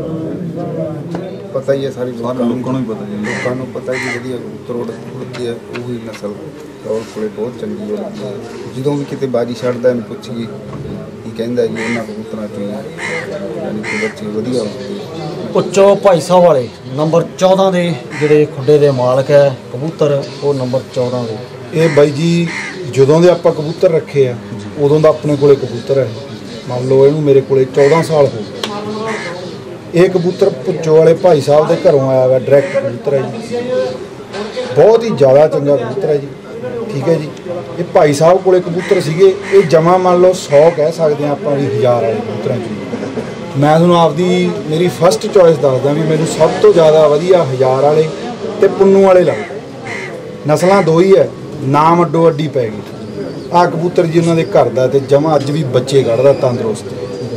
ਪਤਾ ਹੀ ਹੈ ਸਾਰੀ ਲੋਕਾਂ ਨੂੰ ਹੀ ਪਤਾ ਜੀ, ਲੋਕਾਂ ਨੂੰ ਪਤਾ ਹੀ ਵਧੀਆ ਕਬੂਤਰ ਉੜਦੀ ਹੈ, ਉਹੀ ਨਸਲ ਔਰ ਕੋਲੇ ਬਹੁਤ ਚੰਗੀ ਹੈ। ਜਦੋਂ ਵੀ ਕਿਤੇ ਬਾਜੀ ਛੱਡਦਾ ਇਹਨੂੰ ਪੁੱਛੀਏ ਕੀ ਕਹਿੰਦਾ ਜੀ, ਉਹਨਾਂ ਕਬੂਤਰਾਂ ਚੋਂ ਯਾਨੀ ਕਿ ਬੱਚੇ ਵਧੀਆ ਹੁੰਦੇ। ਉੱਚੋ ਭਾਈ ਸਾਹਿਬ ਵਾਲੇ ਨੰਬਰ 14 ਦੇ ਜਿਹੜੇ ਖੁੱਡੇ ਦੇ ਮਾਲਕ ਹੈ ਕਬੂਤਰ, ਉਹ ਨੰਬਰ 14 ਦੇ। ਇਹ ਬਾਈ ਜੀ ਜਦੋਂ ਦੇ ਆਪਾਂ ਕਬੂਤਰ ਰੱਖੇ ਆ ਉਦੋਂ ਦਾ ਆਪਣੇ ਕੋਲੇ ਕਬੂਤਰ ਹੈ। ਮੰਨ ਲਓ ਇਹਨੂੰ ਮੇਰੇ ਕੋਲੇ 14 ਸਾਲ ਹੋ ਗਏ। ਇਹ ਕਬੂਤਰ ਭੁੱਚੋ ਵਾਲੇ ਭਾਈ ਸਾਹਿਬ ਦੇ ਘਰੋਂ ਆਇਆ ਵਾ, ਡਾਇਰੈਕਟ ਕਬੂਤਰ ਹੈ ਜੀ, ਬਹੁਤ ਹੀ ਜ਼ਿਆਦਾ ਚੰਗਾ ਕਬੂਤਰ ਹੈ ਜੀ। ਠੀਕ ਹੈ ਜੀ, ਇਹ ਭਾਈ ਸਾਹਿਬ ਕੋਲੇ ਕਬੂਤਰ ਸੀਗੇ, ਇਹ ਜਮਾ ਮੰਨ ਲਓ 100 ਕਹਿ ਸਕਦੇ ਹਾਂ ਆਪਾਂ ਵੀ 1000 ਵਾਲੇ ਕਬੂਤਰਾਂ 'ਚ। ਮੈਂ ਤੁਹਾਨੂੰ ਆਪਦੀ ਮੇਰੀ ਫਸਟ ਚੋਇਸ ਦੱਸਦਾ ਵੀ ਮੈਨੂੰ ਸਭ ਤੋਂ ਜ਼ਿਆਦਾ ਵਧੀਆ 1000 ਵਾਲੇ ਤੇ ਪੁੰਨੂ ਵਾਲੇ ਲੱਗਦੇ। ਨਸਲਾਂ 2 ਹੀ ਹੈ, ਨਾਮ ਅੱਡੋ ਅੱਡੀ ਪੈ ਗਈ। ਆਹ ਕਬੂਤਰ ਜੀ ਉਹਨਾਂ ਦੇ ਘਰ ਦਾ ਤੇ ਜਮਾ ਅੱਜ ਵੀ ਬੱਚੇ ਕੱਢਦਾ ਤੰਦਰੁਸਤ।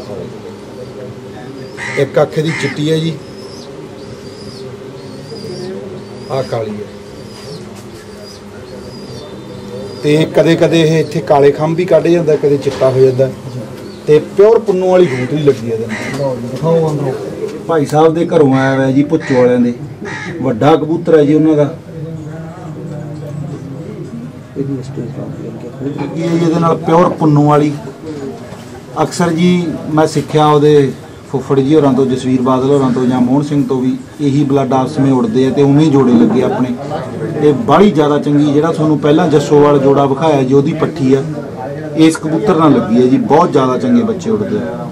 ਇੱਕ ਅੱਖ ਦੀ ਚਿੱਟੀ ਹੈ ਜੀ, ਆਹ ਕਾਲੀ ਹੈ, ਤੇ ਕਦੇ ਕਦੇ ਇਹ ਇੱਥੇ ਕਾਲੇ ਖੰਭ ਵੀ ਕੱਢ ਜਾਂਦਾ, ਕਦੇ ਚਿੱਟਾ ਹੋ ਜਾਂਦਾ, ਤੇ ਪਿਓਰ ਪੁੰਨੂ ਵਾਲੀ ਕਬੂਤਰੀ ਲੱਗੀ ਇਹਦੇ ਨਾਲ। ਦਿਖਾਓ ਅੰਦਰੋਂ। ਭਾਈ ਸਾਹਿਬ ਦੇ ਘਰੋਂ ਆਇਆ ਹੋਇਆ ਜੀ, ਭੁੱਚੋ ਵਾਲਿਆਂ ਦੇ, ਵੱਡਾ ਕਬੂਤਰ ਹੈ ਜੀ ਉਹਨਾਂ ਦਾ। ਇਹਦੇ ਨਾਲ ਪਿਓਰ ਪੁੰਨੂ ਵਾਲੀ। ਅਕਸਰ ਜੀ ਮੈਂ ਸਿੱਖਿਆ ਉਹਦੇ ਫੁੱਫੜ ਜੀ ਹੋਰਾਂ ਤੋਂ, ਜਸਵੀਰ ਬਾਦਲ ਹੋਰਾਂ ਤੋਂ ਜਾਂ ਮੋਹਨ ਸਿੰਘ ਤੋਂ ਵੀ, ਇਹੀ ਬਲੱਡ ਆਪਸ ਵਿੱਚ ਉੜਦੇ ਆ ਤੇ ਉਵੇਂ ਹੀ ਜੋੜੇ ਲੱਗੇ ਆਪਣੇ। ਇਹ ਬੜੀ ਜ਼ਿਆਦਾ ਚੰਗੀ, ਜਿਹੜਾ ਤੁਹਾਨੂੰ ਪਹਿਲਾਂ ਜੱਸੋਵਾਲ ਜੋੜਾ ਵਿਖਾਇਆ ਜੀ ਉਹਦੀ ਪੱਠੀ ਆ, ਇਸ ਕਬੂਤਰ ਨਾਲ ਲੱਗੀ ਹੈ ਜੀ, ਬਹੁਤ ਜ਼ਿਆਦਾ ਚੰਗੇ ਬੱਚੇ ਉੜਦੇ ਆ।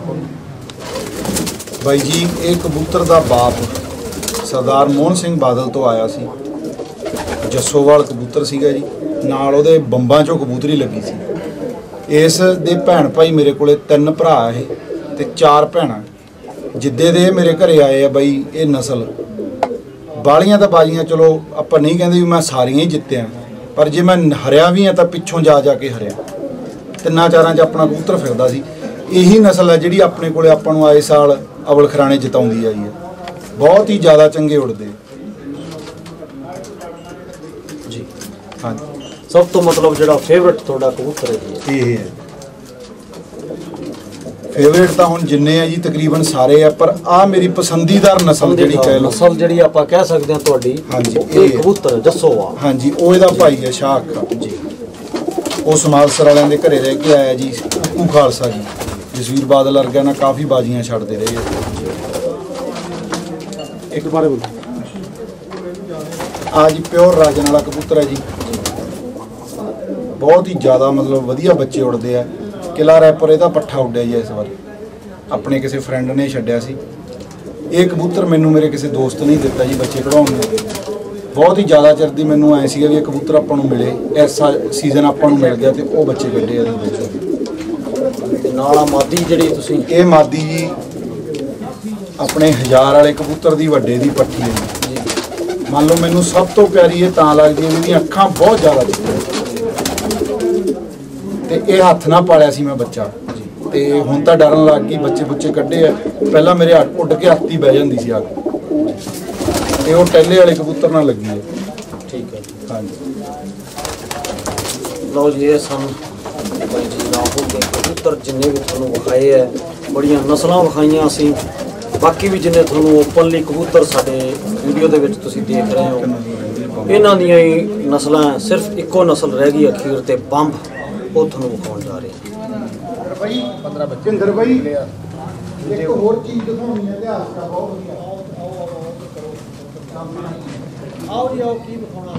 ਬਾਈ ਜੀ ਇਹ ਕਬੂਤਰ ਦਾ ਬਾਪ ਸਰਦਾਰ ਮੋਹਨ ਸਿੰਘ ਬਾਦਲ ਤੋਂ ਆਇਆ ਸੀ, ਜੱਸੋਵਾਲ ਕਬੂਤਰ ਸੀਗਾ ਜੀ, ਨਾਲ ਉਹਦੇ ਬੰਬਾਂ 'ਚੋਂ ਕਬੂਤਰੀ ਲੱਗੀ ਸੀ। ਇਸ ਦੇ ਭੈਣ ਭਾਈ ਮੇਰੇ ਕੋਲੇ 3 ਭਰਾ ਇਹ ਤੇ 4 ਭੈਣਾਂ। ਜਿੱਦੇ ਦੇ ਮੇਰੇ ਘਰੇ ਆਏ ਆ ਬਾਈ, ਇਹ ਨਸਲ ਬਾਲੀਆਂ ਤਾਂ ਬਾਜੀਆਂ ਚਲੋ ਆਪਾਂ ਨਹੀਂ ਕਹਿੰਦੇ ਵੀ ਮੈਂ ਸਾਰੀਆਂ ਹੀ ਜਿੱਤਿਆ, ਪਰ ਜੇ ਮੈਂ ਹਰਿਆ ਵੀ ਆ ਤਾਂ ਪਿੱਛੋਂ ਜਾ ਕੇ ਹਰਿਆ। 3-4 'ਚ ਆਪਣਾ ਕਬੂਤਰ ਫਿਰਦਾ ਸੀ। ਇਹੀ ਨਸਲ ਹੈ ਜਿਹੜੀ ਆਪਣੇ ਕੋਲੇ ਆਪਾਂ ਨੂੰ ਆਏ ਸਾਲ ਅਵਲ ਖਰਾਣੇ ਜਿਤਾਉਂਦੀ ਆਈ ਹੈ। ਬਹੁਤ ਹੀ ਜ਼ਿਆਦਾ ਚੰਗੇ ਉੜਦੇ ਜੀ। ਹਾਂਜੀ, ਸਭ ਤੋਂ ਮਤਲਬ ਜਿਹੜਾ ਫੇਵਰਿਟ ਤੁਹਾਡਾ ਕਬੂਤਰ ਹੈ ਜੀ ਇਹ ਹੈ। ਫੇਵਰੇਟ ਤਾਂ ਹੁਣ ਜਿੰਨੇ ਆ ਜੀ ਤਕਰੀਬਨ ਸਾਰੇ ਆ, ਪਰ ਆ ਮੇਰੀ ਪਸੰਦੀਦਾਰ ਨਸਲ ਜਿਹੜੀ ਕਹਿ ਲਓ, ਨਸਲ ਜਿਹੜੀ ਆਪਾਂ ਕਹਿ ਸਕਦੇ ਹਾਂ ਤੁਹਾਡੀ, ਹਾਂਜੀ, ਇਹ ਕਬੂਤਰ ਜੱਸੋਵਾਲ। ਹਾਂਜੀ, ਉਹ ਇਹਦਾ ਭਾਈ ਹੈ ਸ਼ਾਹ ਅੱਖਾਂ ਜੀ। ਉਹ ਸਮਾਲਸਰ ਵਾਲਿਆਂ ਦੇ ਘਰੇ ਰਹਿ ਕੇ ਆਇਆ ਜੀ, ਉਹ ਖਾਲਸਾ ਜੀ, ਜਸਵੀਰ ਬਾਦਲ ਵਰਗਿਆਂ ਨਾਲ ਕਾਫੀ ਬਾਜ਼ੀਆਂ ਛੱਡਦੇ ਰਹੇ ਆ। ਇੱਕ ਬਾਰੇ ਬੋਲੋ। ਆ ਜੀ ਪਿਓਰ ਰਾਜਨ ਵਾਲਾ ਕਬੂਤਰ ਹੈ ਜੀ, ਬਹੁਤ ਹੀ ਜ਼ਿਆਦਾ ਮਤਲਬ ਵਧੀਆ ਬੱਚੇ ਉੱਡਦੇ ਆ। ਕਿਲਾ ਰੈਪਰ ਇਹਦਾ ਪੱਠਾ ਉੱਡਿਆ ਜੀ ਇਸ ਵਾਰ, ਆਪਣੇ ਕਿਸੇ ਫਰੈਂਡ ਨੇ ਛੱਡਿਆ ਸੀ। ਇਹ ਕਬੂਤਰ ਮੈਨੂੰ ਮੇਰੇ ਕਿਸੇ ਦੋਸਤ ਨੇ ਦਿੱਤਾ ਜੀ ਬੱਚੇ ਕਢਾਉਣ ਨੂੰ। ਬਹੁਤ ਹੀ ਜ਼ਿਆਦਾ ਚਿਰ ਦੀ ਮੈਨੂੰ ਐ ਸੀਗਾ ਵੀ ਇਹ ਕਬੂਤਰ ਆਪਾਂ ਨੂੰ ਮਿਲੇ, ਇਸ ਸੀਜ਼ਨ ਆਪਾਂ ਨੂੰ ਮਿਲ ਗਿਆ ਤੇ ਉਹ ਬੱਚੇ ਕੱਢੇ ਆ ਜੀ। ਨਾਲ ਮਾਦੀ ਜਿਹੜੀ ਤੁਸੀਂ, ਇਹ ਮਾਦੀ ਜੀ ਆਪਣੇ 1000 ਵਾਲੇ ਕਬੂਤਰ ਦੀ ਵੱਡੇ ਦੀ ਪੱਠੀ ਹੈ ਜੀ। ਮੰਨ ਲਓ ਮੈਨੂੰ ਸਭ ਤੋਂ ਪਿਆਰੀ ਇਹ ਤਾਂ ਲੱਗਦੀ ਹੈ, ਇਹਦੀਆਂ ਅੱਖਾਂ ਬਹੁਤ ਜ਼ਿਆਦਾ ਦਿਖਦੀਆਂ ਤੇ ਇਹ ਹੱਥ ਨਾਲ ਪਾਲਿਆ ਸੀ ਮੈਂ ਬੱਚਾ ਤੇ ਹੁਣ ਤਾਂ ਡਰਨ ਲੱਗ ਗਈ। ਬੱਚੇ ਕੱਢੇ ਆ, ਪਹਿਲਾਂ ਮੇਰੇ ਉੱਡ ਕੇ ਹੱਥ ਹੀ ਬਹਿ ਜਾਂਦੀ ਸੀ ਅੱਗ, ਤੇ ਉਹ ਟੈਲੇ ਵਾਲੇ ਕਬੂਤਰ ਨਾਲ ਲੱਗੀ ਹੈ। ਠੀਕ ਹੈ ਹਾਂਜੀ ਲਓ ਜੀ, ਇਹ ਸਨ ਬਾਈ ਜੀ ਰਾਹੁਲ ਦੇ ਕਬੂਤਰ ਜਿੰਨੇ ਵੀ ਤੁਹਾਨੂੰ ਵਿਖਾਏ ਹੈ। ਬੜੀਆਂ ਨਸਲਾਂ ਵਿਖਾਈਆਂ ਅਸੀਂ, ਬਾਕੀ ਵੀ ਜਿੰਨੇ ਤੁਹਾਨੂੰ ਓਪਨਲੀ ਕਬੂਤਰ ਸਾਡੇ ਵੀਡੀਓ ਦੇ ਵਿੱਚ ਤੁਸੀਂ ਦੇਖ ਰਹੇ ਹੋ, ਇਹਨਾਂ ਦੀਆਂ ਹੀ ਨਸਲਾਂ, ਸਿਰਫ ਇੱਕੋ ਨਸਲ ਰਹਿ ਗਈ ਅਖੀਰ ਤੇ ਬੰਬ, ਉਹ ਤੁਹਾਨੂੰ ਵਿਖਾਉਣ ਜਾ ਰਹੇ ਭਾਈ 15 ਬੱਚੇ ਇੰਦਰ ਭਾਈ ਇੱਕ ਹੋਰ ਚੀਜ਼ ਦਿਖਾਉਣੀ ਹੈ ਇਤਿਹਾਸ ਦਾ ਬਹੁਤ ਵਧੀਆ। ਆਓ ਜੀ, ਆਓ ਕੀ ਵਿਖਾਉਣਾ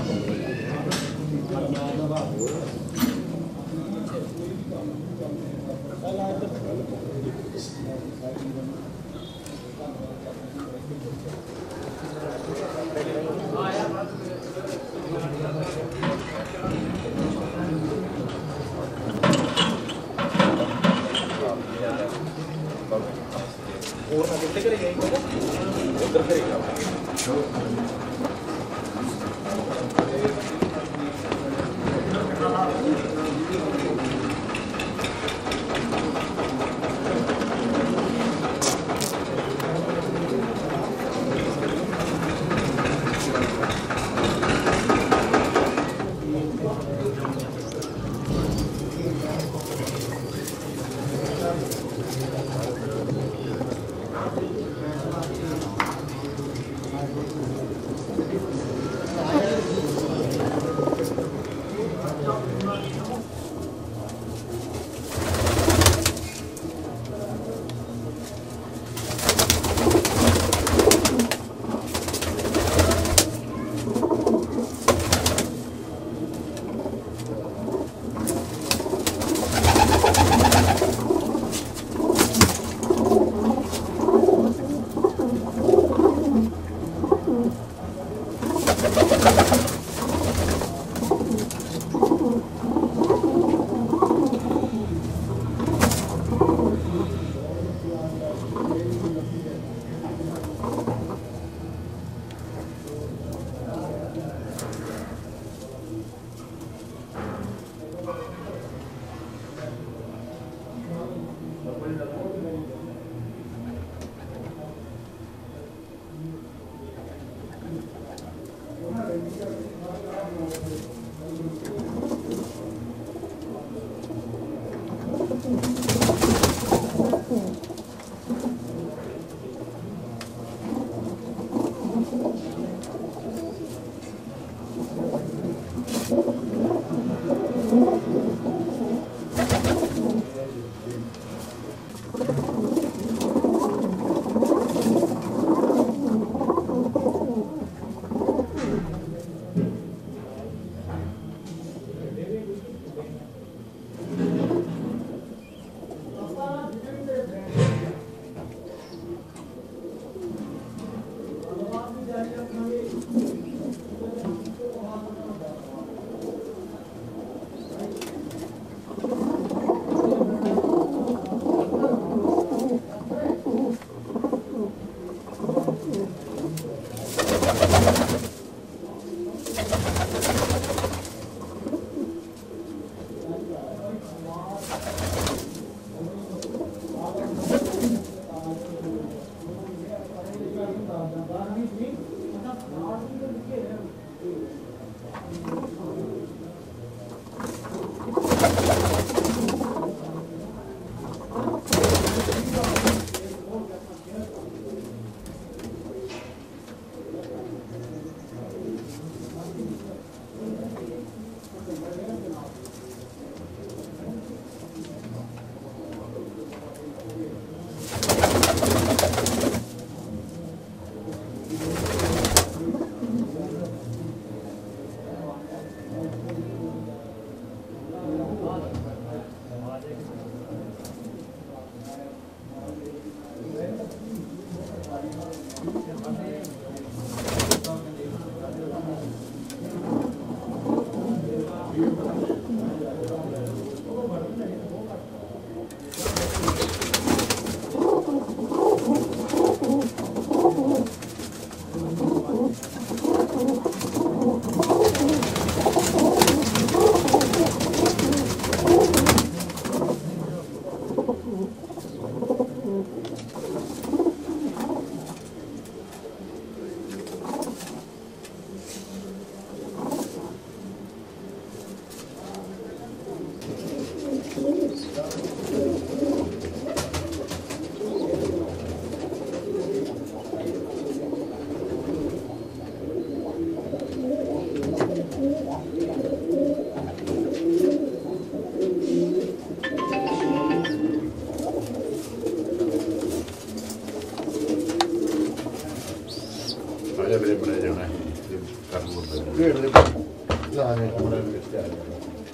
ਗੇਟ ਦੇ ਲਾ ਦੇ ਕਮਰੇ ਦੇ ਵਿੱਚ ਆ ਜਾਣਾ।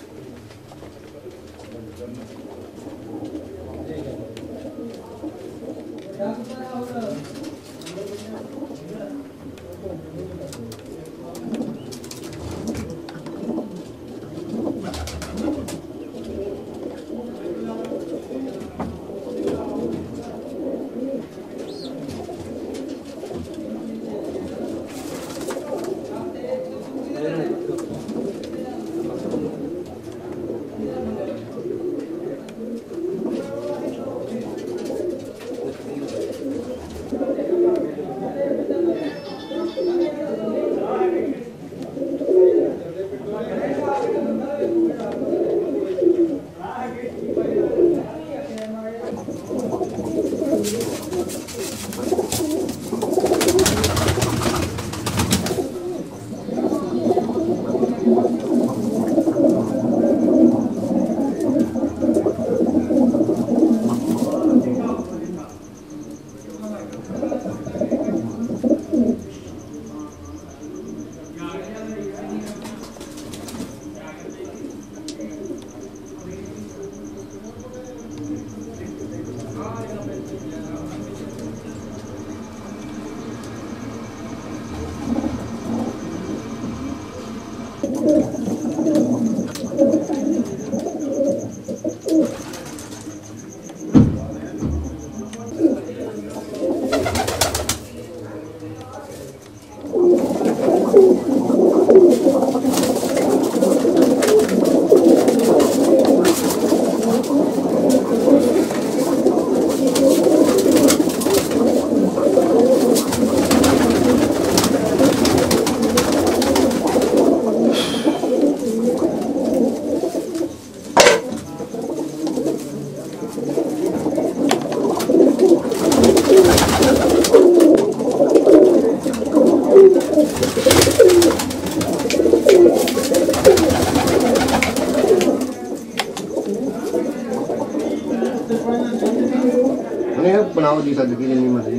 बनाओ जी सदकी जिन्नी मर्जी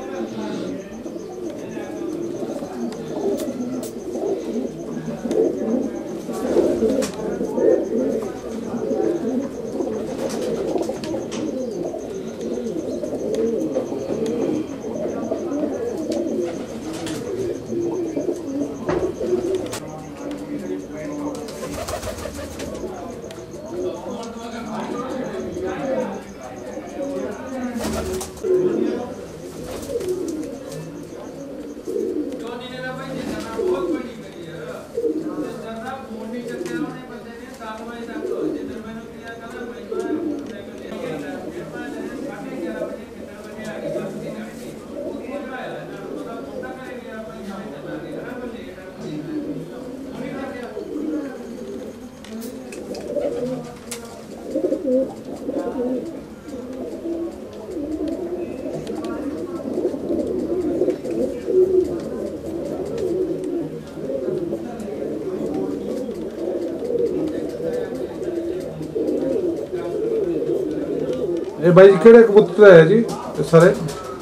ਇਹ ਬਾਈ ਕਿਹੜੇ ਕਬੂਤਰ ਹੈ ਜੀ ਸਾਰੇ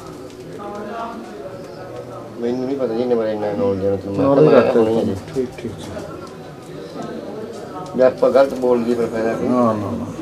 ਮੈਨੂੰ ਨਹੀਂ ਪਤਾ ਜੀ ਨੇ ਬਾਰੇ ਇੰਨਾ ਨੌਲੇਜ ਨਹੀਂ ਜੀ ਠੀਕ ਠੀਕ ਜੇ ਆਪਾਂ ਗਲਤ ਬੋਲ ਗਏ ਫਿਰ ਫਾਇਦਾ ਕੀ ਨਾ ਨਾ ਨਾ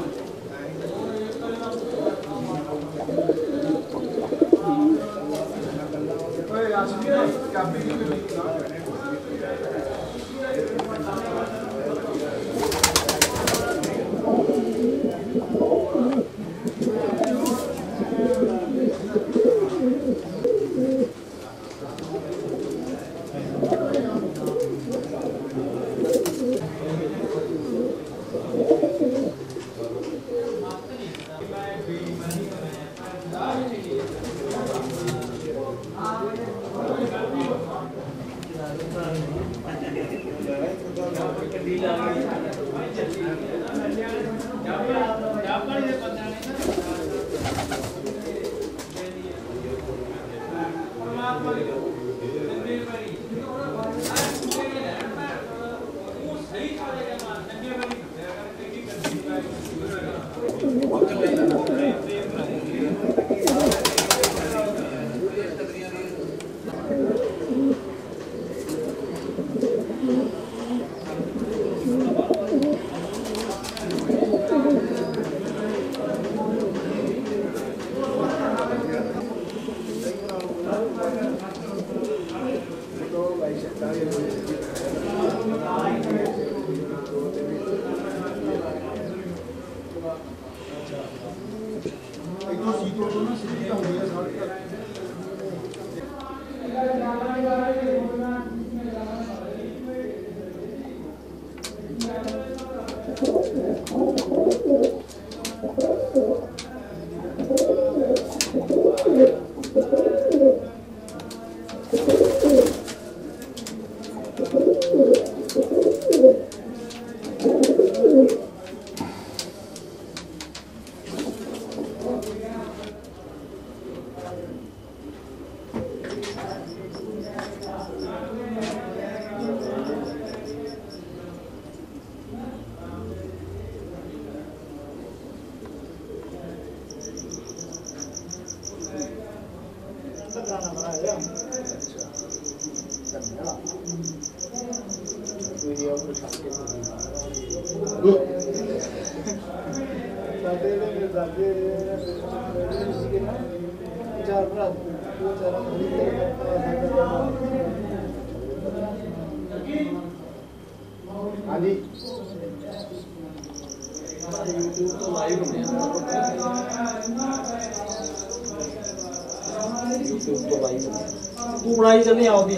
ਤੂੰ ਬਣਾਈ ਚੱਲੀ ਆਉਦੀ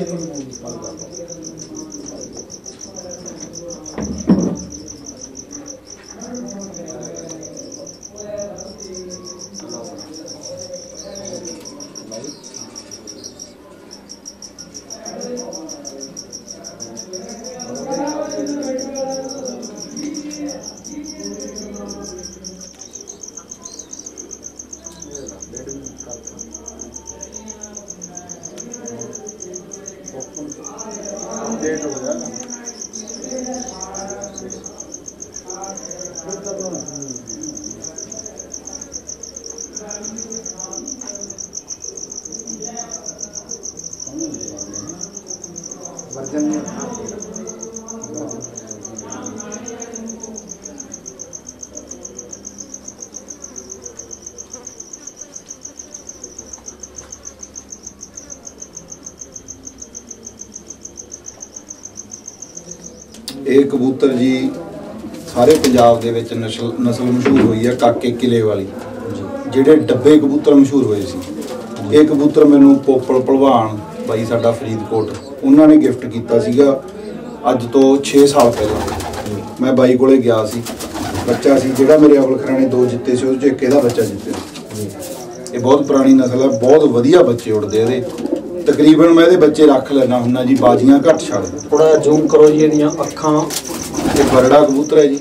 ਇਹ ਕਬੂਤਰ ਜੀ ਸਾਰੇ ਪੰਜਾਬ ਦੇ ਵਿੱਚ ਨਸਲ ਮਸ਼ਹੂਰ ਹੋਈ ਹੈ ਕਾਕੇ ਕਿਲੇ ਵਾਲੀ, ਜਿਹੜੇ ਡੱਬੇ ਕਬੂਤਰ ਮਸ਼ਹੂਰ ਹੋਏ ਸੀ। ਇਹ ਕਬੂਤਰ ਮੈਨੂੰ ਪੋਪਲ ਭਲਵਾਨ ਬਾਈ ਸਾਡਾ ਫਰੀਦਕੋਟ, ਉਹਨਾਂ ਨੇ ਗਿਫਟ ਕੀਤਾ ਸੀਗਾ ਅੱਜ ਤੋਂ 6 ਸਾਲ ਪਹਿਲਾਂ। ਮੈਂ ਬਾਈ ਕੋਲੇ ਗਿਆ ਸੀ, ਬੱਚਾ ਸੀ ਜਿਹੜਾ ਮੇਰੇ ਅਵਲ ਖਰਾਣੇ 2 ਜਿੱਤੇ ਸੀ, ਉਹਦੇ 'ਚ ਇੱਕ ਇਹਦਾ ਬੱਚਾ ਜਿੱਤਿਆ। ਇਹ ਬਹੁਤ ਪੁਰਾਣੀ ਨਸਲ ਹੈ, ਬਹੁਤ ਵਧੀਆ ਬੱਚੇ ਉੱਡਦੇ ਇਹਦੇ। ਤਕਰੀਬਨ ਮੈਂ ਇਹਦੇ ਬੱਚੇ ਰੱਖ ਲੈਣਾ ਹੁੰਦਾ ਜੀ, ਬਾਜ਼ੀਆਂ ਘੱਟ ਛੱਡਦਾ। ਥੋੜਾ ਜ਼ੂਮ ਕਰੋ ਜੀ ਇਹਦੀਆਂ ਅੱਖਾਂ। ਇਹ ਬਰੜਾ ਕਬੂਤਰ ਹੈ ਜੀ।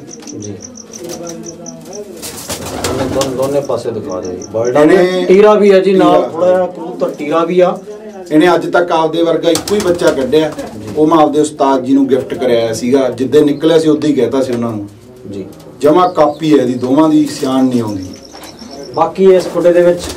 ਦੋਨੇ ਪਾਸੇ ਦਿਖਾ ਦਿਓ ਜੀ। ਬਰਡਾ ਨੇ ਟੀਰਾ ਵੀ ਹੈ ਜੀ ਨਾਲ, ਥੋੜਾ ਜਿਹਾ ਕਬੂਤਰ ਟੀਰਾ ਵੀ ਆ। ਇਹਨੇ ਅੱਜ ਤੱਕ ਆਪਦੇ ਵਰਗਾ ਇੱਕੋ ਹੀ ਬੱਚਾ ਕੱਢਿਆ, ਉਹ ਮੈਂ ਆਪਦੇ ਉਸਤਾਦ ਜੀ ਨੂੰ ਗਿਫਟ ਕਰਾਇਆ ਸੀਗਾ। ਜਿੱਦੇ ਨਿਕਲਿਆ ਸੀ ਉਦੋਂ ਹੀ ਕਹਿਤਾ ਸੀ ਉਹਨਾਂ ਨੂੰ ਜੀ, ਜਮਾ ਕਾਪੀ ਹੈ ਇਹਦੀ, ਦੋਵਾਂ ਦੀ ਸਿਆਣ ਨਹੀਂ ਆਉਂਦੀ। ਬਾਕੀ ਇਸ ਖੁੱਡੇ ਦੇ ਵਿੱਚ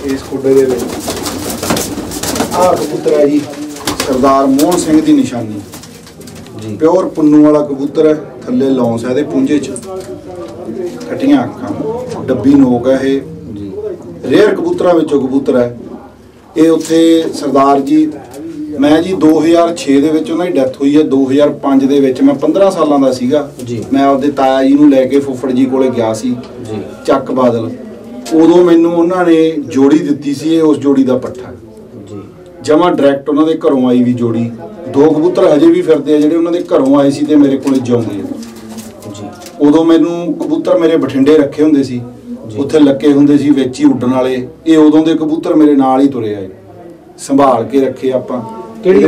ਆਹ ਕਬੂਤਰ ਹੈ ਜੀ ਸਰਦਾਰ ਮੋਹਨ ਸਿੰਘ ਦੀ ਨਿਸ਼ਾਨੀ ਜੀ, ਪਿਓਰ ਪੁੰਨੂ ਵਾਲਾ ਕਬੂਤਰ ਹੈ। ਥੱਲੇ ਲੌਂਸ ਹੈ ਇਹਦੇ ਪੁੰਜੇ 'ਚ, ਖੱਟੀਆਂ ਅੱਖਾਂ, ਡੱਬੀ ਨੋਕ ਹੈ ਇਹ ਜੀ। ਰੇਅਰ ਕਬੂਤਰਾਂ ਵਿੱਚੋਂ ਕਬੂਤਰ ਹੈ ਇਹ। ਉੱਥੇ ਸਰਦਾਰ ਜੀ, ਮੈਂ ਜੀ 2006 ਦੇ ਵਿੱਚ ਉਹਨਾਂ ਦੀ ਡੈਥ ਹੋਈ ਹੈ। 2005 ਦੇ ਵਿੱਚ ਮੈਂ 15 ਸਾਲਾਂ ਦਾ ਸੀਗਾ ਜੀ। ਮੈਂ ਆਪਦੇ ਤਾਇਆ ਜੀ ਨੂੰ ਲੈ ਕੇ ਫੁੱਫੜ ਜੀ ਕੋਲੇ ਗਿਆ ਸੀ ਜੀ, ਚੱਕ ਬਾਦਲ। ਉਦੋਂ ਮੈਨੂੰ ਉਹਨਾਂ ਨੇ ਜੋੜੀ ਦਿੱਤੀ ਸੀ, ਇਹ ਉਸ ਜੋੜੀ ਦਾ ਪੱਠਾ ਜੀ, ਜਮਾ ਡਾਇਰੈਕਟ ਉਹਨਾਂ ਦੇ ਘਰੋਂ ਆਈ ਵੀ ਜੋੜੀ। 2 ਕਬੂਤਰ ਹਜੇ ਵੀ ਫਿਰਦੇ ਆ ਜਿਹੜੇ ਉਹਨਾਂ ਦੇ ਘਰੋਂ ਆਏ ਸੀ ਤੇ ਮੇਰੇ ਕੋਲੇ ਜਿਉਂਦੇ ਜੀ। ਉਦੋਂ ਮੈਨੂੰ ਕਬੂਤਰ ਮੇਰੇ ਬਠਿੰਡੇ ਰੱਖੇ ਹੁੰਦੇ ਸੀ, ਉੱਥੇ ਲੱਗੇ ਹੁੰਦੇ ਸੀ ਵਿੱਚ ਹੀ ਉੱਡਣ ਵਾਲੇ। ਇਹ ਉਦੋਂ ਦੇ ਕਬੂਤਰ ਮੇਰੇ ਨਾਲ ਹੀ ਤੁਰੇ ਆਏ, ਸੰਭਾਲ ਕੇ ਰੱਖੇ ਆਪਾਂ। ਕਿਹੜੀ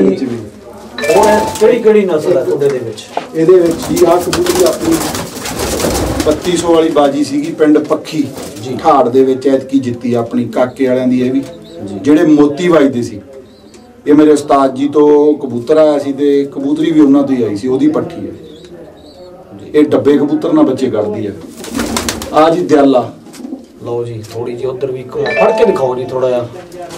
ਨਸਲ ਹੈ ਤੁਹਾਡੇ ਦੇ ਵਿੱਚ? ਇਹਦੇ ਵਿੱਚ ਹੀ ਆਹ ਕਬੂਤਰੀ ਆਪਣੀ 3200 ਵਾਲੀ ਬਾਜੀ ਸੀਗੀ, ਪਿੰਡ ਪੱਖੀ ਜੀ ਠਾੜ ਦੇ ਵਿੱਚ ਐਤਕੀ ਜਿੱਤੀ ਆਪਣੀ, ਕਾਕੇ ਵਾਲਿਆਂ ਦੀ। ਇਹ ਵੀ ਜਿਹੜੇ ਮੋਤੀ ਵੱਜਦੇ ਸੀ, ਇਹ ਮੇਰੇ ਉਸਤਾਦ ਜੀ ਤੋਂ ਕਬੂਤਰ ਆਇਆ ਸੀ ਤੇ ਕਬੂਤਰੀ ਵੀ ਉਹਨਾਂ ਤੋਂ ਹੀ ਆਈ ਸੀ, ਉਹਦੀ ਪੱਠੀ ਹੈ। ਇਹ ਡੱਬੇ ਕਬੂਤਰ ਨਾਲ ਬੱਚੇ ਕੱਢਦੀ ਹੈ। ਆ ਜੀ ਦਿਆਲਾ, ਲਓ ਜੀ ਥੋੜੀ ਜਿਹੀ ਉਧਰ ਵੀ ਫੜ ਕੇ ਦਿਖਾਓ ਜੀ ਥੋੜਾ ਜਿਹਾ।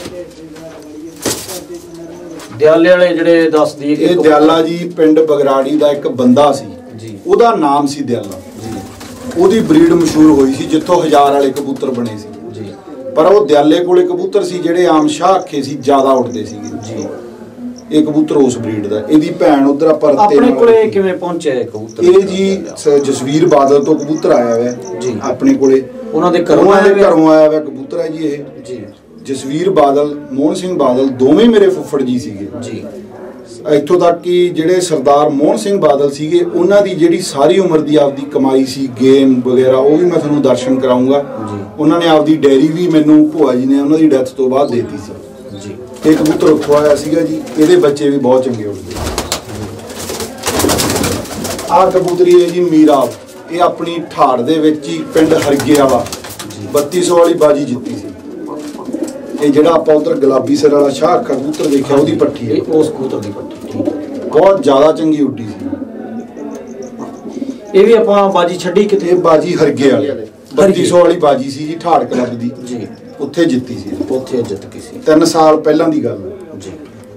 ਦਿਆਲੇ ਵਾਲੇ ਜਿਹੜੇ ਦੱਸ ਦਈਏ, ਇਹ ਦਿਆਲਾ ਜੀ ਪਿੰਡ ਬਗਰਾੜੀ ਦਾ ਇੱਕ ਬੰਦਾ ਸੀ ਜੀ, ਉਹਦਾ ਨਾਮ ਸੀ ਦਿਆਲਾ ਜੀ। ਉਹਦੀ ਬਰੀਡ ਮਸ਼ਹੂਰ ਹੋਈ ਸੀ, ਜਿੱਥੋਂ 1000 ਵਾਲੇ ਕਬੂਤਰ ਬਣੇ ਸੀ ਜੀ। ਪਰ ਉਹ ਦਿਆਲੇ ਕੋਲੇ ਕਬੂਤਰ ਸੀ ਜਿਹੜੇ ਆਮ ਸ਼ਾਹ ਅੱਖੇ ਸੀ, ਜ਼ਿਆਦਾ ਉੱਡਦੇ ਸੀਗੇ ਜੀ। ਇਹ ਕਬੂਤਰ ਉਸ ਬਰੀਡ ਦਾ। ਇਹਦੀ ਭੈਣ ਉਧਰ ਆਪਾਂ ਆਪਣੇ ਕੋਲੇ ਕਿਵੇਂ ਪਹੁੰਚਿਆ ਇਹ ਕਬੂਤਰ? ਇਹ ਜੀ ਜਸਵੀਰ ਬਾਦਲ ਤੋਂ ਕਬੂਤਰ ਆਇਆ ਹੋਇਆ ਜੀ ਆਪਣੇ ਕੋਲੇ। ਉਹਨਾਂ ਦੇ ਘਰੋਂ ਆਇਆ ਵਾ ਕਬੂਤਰ ਹੈ ਜੀ ਇਹ ਜੀ। ਜਸਵੀਰ ਬਾਦਲ, ਮੋਹਨ ਸਿੰਘ ਬਾਦਲ ਦੋਵੇਂ ਮੇਰੇ ਫੁੱਫੜ ਜੀ ਸੀਗੇ ਜੀ। ਇੱਥੋਂ ਤੱਕ ਕਿ ਜਿਹੜੇ ਸਰਦਾਰ ਮੋਹਨ ਸਿੰਘ ਬਾਦਲ ਸੀਗੇ ਉਹਨਾਂ ਦੀ ਜਿਹੜੀ ਸਾਰੀ ਉਮਰ ਦੀ ਆਪਦੀ ਕਮਾਈ ਸੀ ਗੇਮ ਵਗੈਰਾ ਉਹ ਵੀ ਮੈਂ ਤੁਹਾਨੂੰ ਦਰਸ਼ਨ ਕਰਾਉਂਗਾ। ਉਹਨਾਂ ਨੇ ਆਪਦੀ ਡੈਰੀ ਵੀ ਮੈਨੂੰ ਭੂਆ ਜੀ ਨੇ ਉਹਨਾਂ ਦੀ ਡੈਥ ਤੋਂ ਬਾਅਦ ਦੇਤੀ ਸੀ ਜੀ। ਇਹ ਕਬੂਤਰ ਉੱਥੋਂ ਆਇਆ ਸੀਗਾ ਜੀ, ਇਹਦੇ ਬੱਚੇ ਵੀ ਬਹੁਤ ਚੰਗੇ ਉੱਡਦੇ। ਆਹ ਕਬੂਤਰੀ ਹੈ ਜੀ ਮੀਰਾ, ਇਹ ਆਪਣੀ ਠਾੜ ਦੇ ਵਿੱਚ ਹੀ ਪਿੰਡ ਹਰਗੇ ਵਾਲਾ 3200 ਵਾਲੀ ਬਾਜੀ ਜਿੱਤੀ ਸੀ। ਇਹ ਜਿਹੜਾ ਆਪਾਂ ਉਧਰ ਗੁਲਾਬੀ ਸਿਰ ਵਾਲਾ ਸ਼ਾਹ ਕਬੂਤਰ ਦੇਖਿਆ ਉਹਦੀ ਪੱਠੀ ਹੈ, ਉਸ ਕਬੂਤਰ ਦੀ ਪੱਠੀ। ਠੀਕ ਹੈ, ਬਹੁਤ ਜ਼ਿਆਦਾ ਚੰਗੀ ਉੱਡੀ ਸੀ। ਇਹ ਵੀ ਆਪਾਂ ਬਾਜੀ ਛੱਡੀ ਕਿਤੇ? ਇਹ ਬਾਜੀ ਹਰਗੇ ਵਾਲੇ 3200 ਵਾਲੀ ਬਾਜੀ ਸੀ ਜੀ, ਠਾੜ ਕਲੱਬ ਦੀ ਜੀ, ਉੱਥੇ ਜਿੱਤੀ ਸੀ। ਉੱਥੇ ਜਿੱਤ ਗਈ ਸੀ 3 ਸਾਲ ਪਹਿਲਾਂ ਦੀ ਗੱਲ ਹੈ ਜੀ।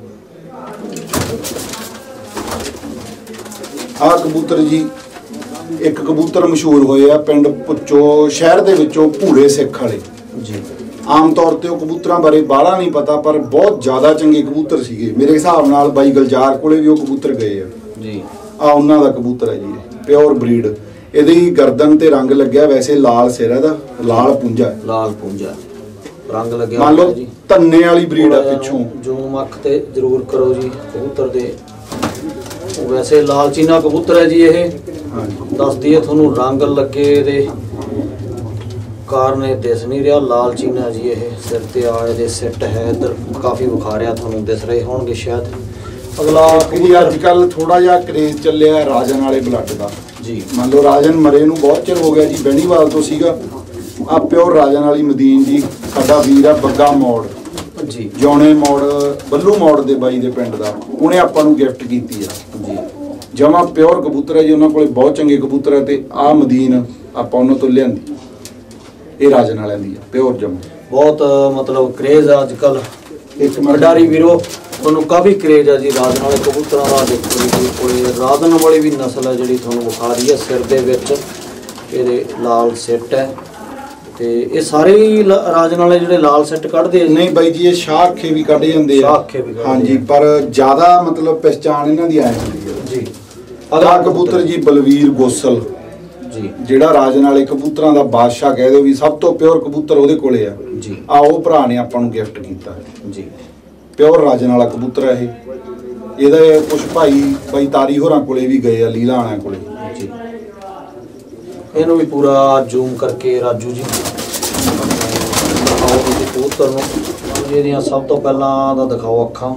ਆਹ ਕਬੂਤਰ ਜੀ, ਇੱਕ ਕਬੂਤਰ ਮਸ਼ਹੂਰ ਹੋਏ ਆ ਪਿੰਡ ਪੁੱਚੋ ਸ਼ਹਿਰ ਦੇ ਵਿੱਚੋਂ, ਭੂਰੇ ਸਿੱਖ ਵਾਲੇ ਜੀ। ਆਮ ਤੌਰ ਤੇ ਉਹ ਕਬੂਤਰਾਂ ਬਾਰੇ ਬਾਹਲਾ ਨਹੀਂ ਪਤਾ, ਪਰ ਬਹੁਤ ਜ਼ਿਆਦਾ ਚੰਗੇ ਕਬੂਤਰ ਸੀਗੇ। ਮੇਰੇ ਹਿਸਾਬ ਨਾਲ ਬਾਈ ਗਲਜਾਰ ਕੋਲੇ ਵੀ ਉਹ ਕਬੂਤਰ ਗਏ ਆ ਜੀ। ਆ ਉਹਨਾਂ ਦਾ ਕਬੂਤਰ ਹੈ ਜੀ, ਪਿਓਰ ਬਰੀਡ। ਇਹਦੀ ਗਰਦਨ ਤੇ ਰੰਗ ਲੱਗਿਆ, ਵੈਸੇ ਲਾਲ ਸਿਰ ਹੈ ਦਾ, ਲਾਲ ਪੁੰਜਾ, ਲਾਲ ਪੁੰਜਾ ਰੰਗ ਲੱਗਿਆ ਮੰਨ ਲਓ ਜੀ। ਧੰਨੇ ਵਾਲੀ ਬਰੀਡ ਆ ਪਿੱਛੋਂ। ਜ਼ੂਮ ਅੱਖ ਤੇ ਜ਼ਰੂਰ ਕਰੋ ਜੀ ਕਬੂਤਰ ਦੇ। ਵੈਸੇ ਲਾਲ ਚੀਨਾ ਕਬੂਤਰ ਹੈ ਜੀ ਇਹ। ਦੱਸਦੀ ਹੈ ਤੁਹਾਨੂੰ, ਰੰਗ ਲੱਗੇ ਦੇ ਕਾਰਨ ਇਹ ਦਿਸ ਨਹੀਂ ਰਿਹਾ। ਲਾਲ ਚੀਨਾ ਜੀ ਇਹ। ਸਿਰ ਤੇ ਆ ਇਹਦੇ ਸਿੱਟ ਹੈ, ਇੱਧਰ ਕਾਫੀ ਬੁਖਾਰਿਆ ਤੁਹਾਨੂੰ ਦਿਸ ਰਹੇ ਹੋਣਗੇ ਸ਼ਾਇਦ। ਅਗਲਾ ਜੀ ਅੱਜ ਕੱਲ ਥੋੜਾ ਜਿਹਾ ਕਰੇਜ਼ ਚੱਲਿਆ ਰਾਜਨ ਵਾਲੇ ਬਲੱਡ ਦਾ ਜੀ। ਮੰਨ ਲਓ ਰਾਜਨ ਮਰੇ ਨੂੰ ਬਹੁਤ ਚਿਰ ਹੋ ਗਿਆ ਜੀ, ਬੈਣੀਵਾਲ ਤੋਂ ਸੀਗਾ। ਆ ਪਿਓਰ ਰਾਜਨ ਵਾਲੀ ਮਦੀਨ ਜੀ, ਸਾਡਾ ਵੀਰ ਆ ਬੱਗਾ ਮੋੜ ਜੀ, ਜੌਣੇ ਮੋੜ, ਬੱਲੂ ਮੋੜ ਦੇ ਬਾਈ ਦੇ ਪਿੰਡ ਦਾ, ਉਹਨੇ ਆਪਾਂ ਨੂੰ ਗਿਫਟ ਕੀਤੀ ਆ ਜੀ। ਜਮਾ ਪਿਓਰ ਕਬੂਤਰ ਹੈ ਜੀ, ਉਹਨਾਂ ਕੋਲੇ ਬਹੁਤ ਚੰਗੇ ਕਬੂਤਰ ਹੈ। ਤੇ ਆ ਮਦੀਨ ਆਪਾਂ ਉਹਨਾਂ ਤੋਂ ਲਿਆਂਦੀ, ਇਹ ਰਾਜਨ ਵਾਲਿਆਂ ਦੀ ਆ, ਪਿਓਰ ਜਮਾ। ਬਹੁਤ ਮਤਲਬ ਕਰੇਜ਼ ਆ ਅੱਜ ਕੱਲ। ਇੱਕ ਖਿਡਾਰੀ ਵੀਰੋ ਤੁਹਾਨੂੰ ਕਾਫੀ ਕਰੇਜ਼ ਆ ਜੀ ਰਾਜਨ ਵਾਲੇ ਕਬੂਤਰਾਂ ਦਾ। ਦੇਖੋ ਜੀ ਕੋਲੇ ਰਾਜਨ ਵਾਲੀ ਵੀ ਨਸਲ ਹੈ ਜਿਹੜੀ ਤੁਹਾਨੂੰ ਵਿਖਾ ਰਹੀ ਹੈ। ਸਿਰ ਦੇ ਵਿੱਚ ਇਹਦੇ ਲਾਲ ਸਿੱਟ ਹੈ, ਤੇ ਇਹ ਸਾਰੇ ਹੀ ਰਾਜਨ ਵਾਲੇ ਜਿਹੜੇ ਲਾਲ ਸਿੱਟ ਕੱਢਦੇ ਆ। ਨਹੀਂ ਬਾਈ ਜੀ, ਇਹ ਸ਼ਾਹ ਅੱਖੇ ਵੀ ਕੱਢ ਜਾਂਦੇ ਆ। ਸ਼ਾਹ ਅੱਖੇ ਵੀ ਕੱਢਦੇ ਹਾਂਜੀ, ਪਰ ਜ਼ਿਆਦਾ ਮਤਲਬ ਪਹਿਚਾਣ ਇਹਨਾਂ ਦੀ ਆ ਜਾਂਦੀ ਹੈ ਜੀ। ਅਗਲਾ ਕਬੂਤਰ ਜੀ ਬਲਵੀਰ ਗੋਸਲ ਜੀ, ਜਿਹੜਾ ਰਾਜਨ ਵਾਲੇ ਕਬੂਤਰਾਂ ਦਾ ਬਾਦਸ਼ਾਹ ਕਹਿ ਦਿਓ ਵੀ, ਸਭ ਤੋਂ ਪਿਓਰ ਕਬੂਤਰ ਉਹਦੇ ਕੋਲੇ ਆ ਜੀ। ਆ ਉਹ ਭਰਾ ਨੇ ਆਪਾਂ ਨੂੰ ਗਿਫਟ ਕੀਤਾ ਜੀ। ਪਿਓਰ ਰਾਜਨ ਵਾਲਾ ਕਬੂਤਰ ਹੈ ਇਹ। ਇਹਦੇ ਕੁਝ ਭਾਈ ਬਾਈ ਤਾਰੀ ਹੋਰਾਂ ਕੋਲੇ ਵੀ ਗਏ ਆ, ਲੀਲਾ ਆਣਾ ਕੋਲੇ ਜੀ। ਇਹਨੂੰ ਵੀ ਪੂਰਾ ਜ਼ੂਮ ਕਰਕੇ ਰਾਜੂ ਜੀ ਦਿਖਾਓ ਤੁਸੀਂ ਕਬੂਤਰ ਨੂੰ। ਇਹਦੀਆਂ ਸਭ ਤੋਂ ਪਹਿਲਾਂ ਤਾਂ ਦਿਖਾਓ ਅੱਖਾਂ,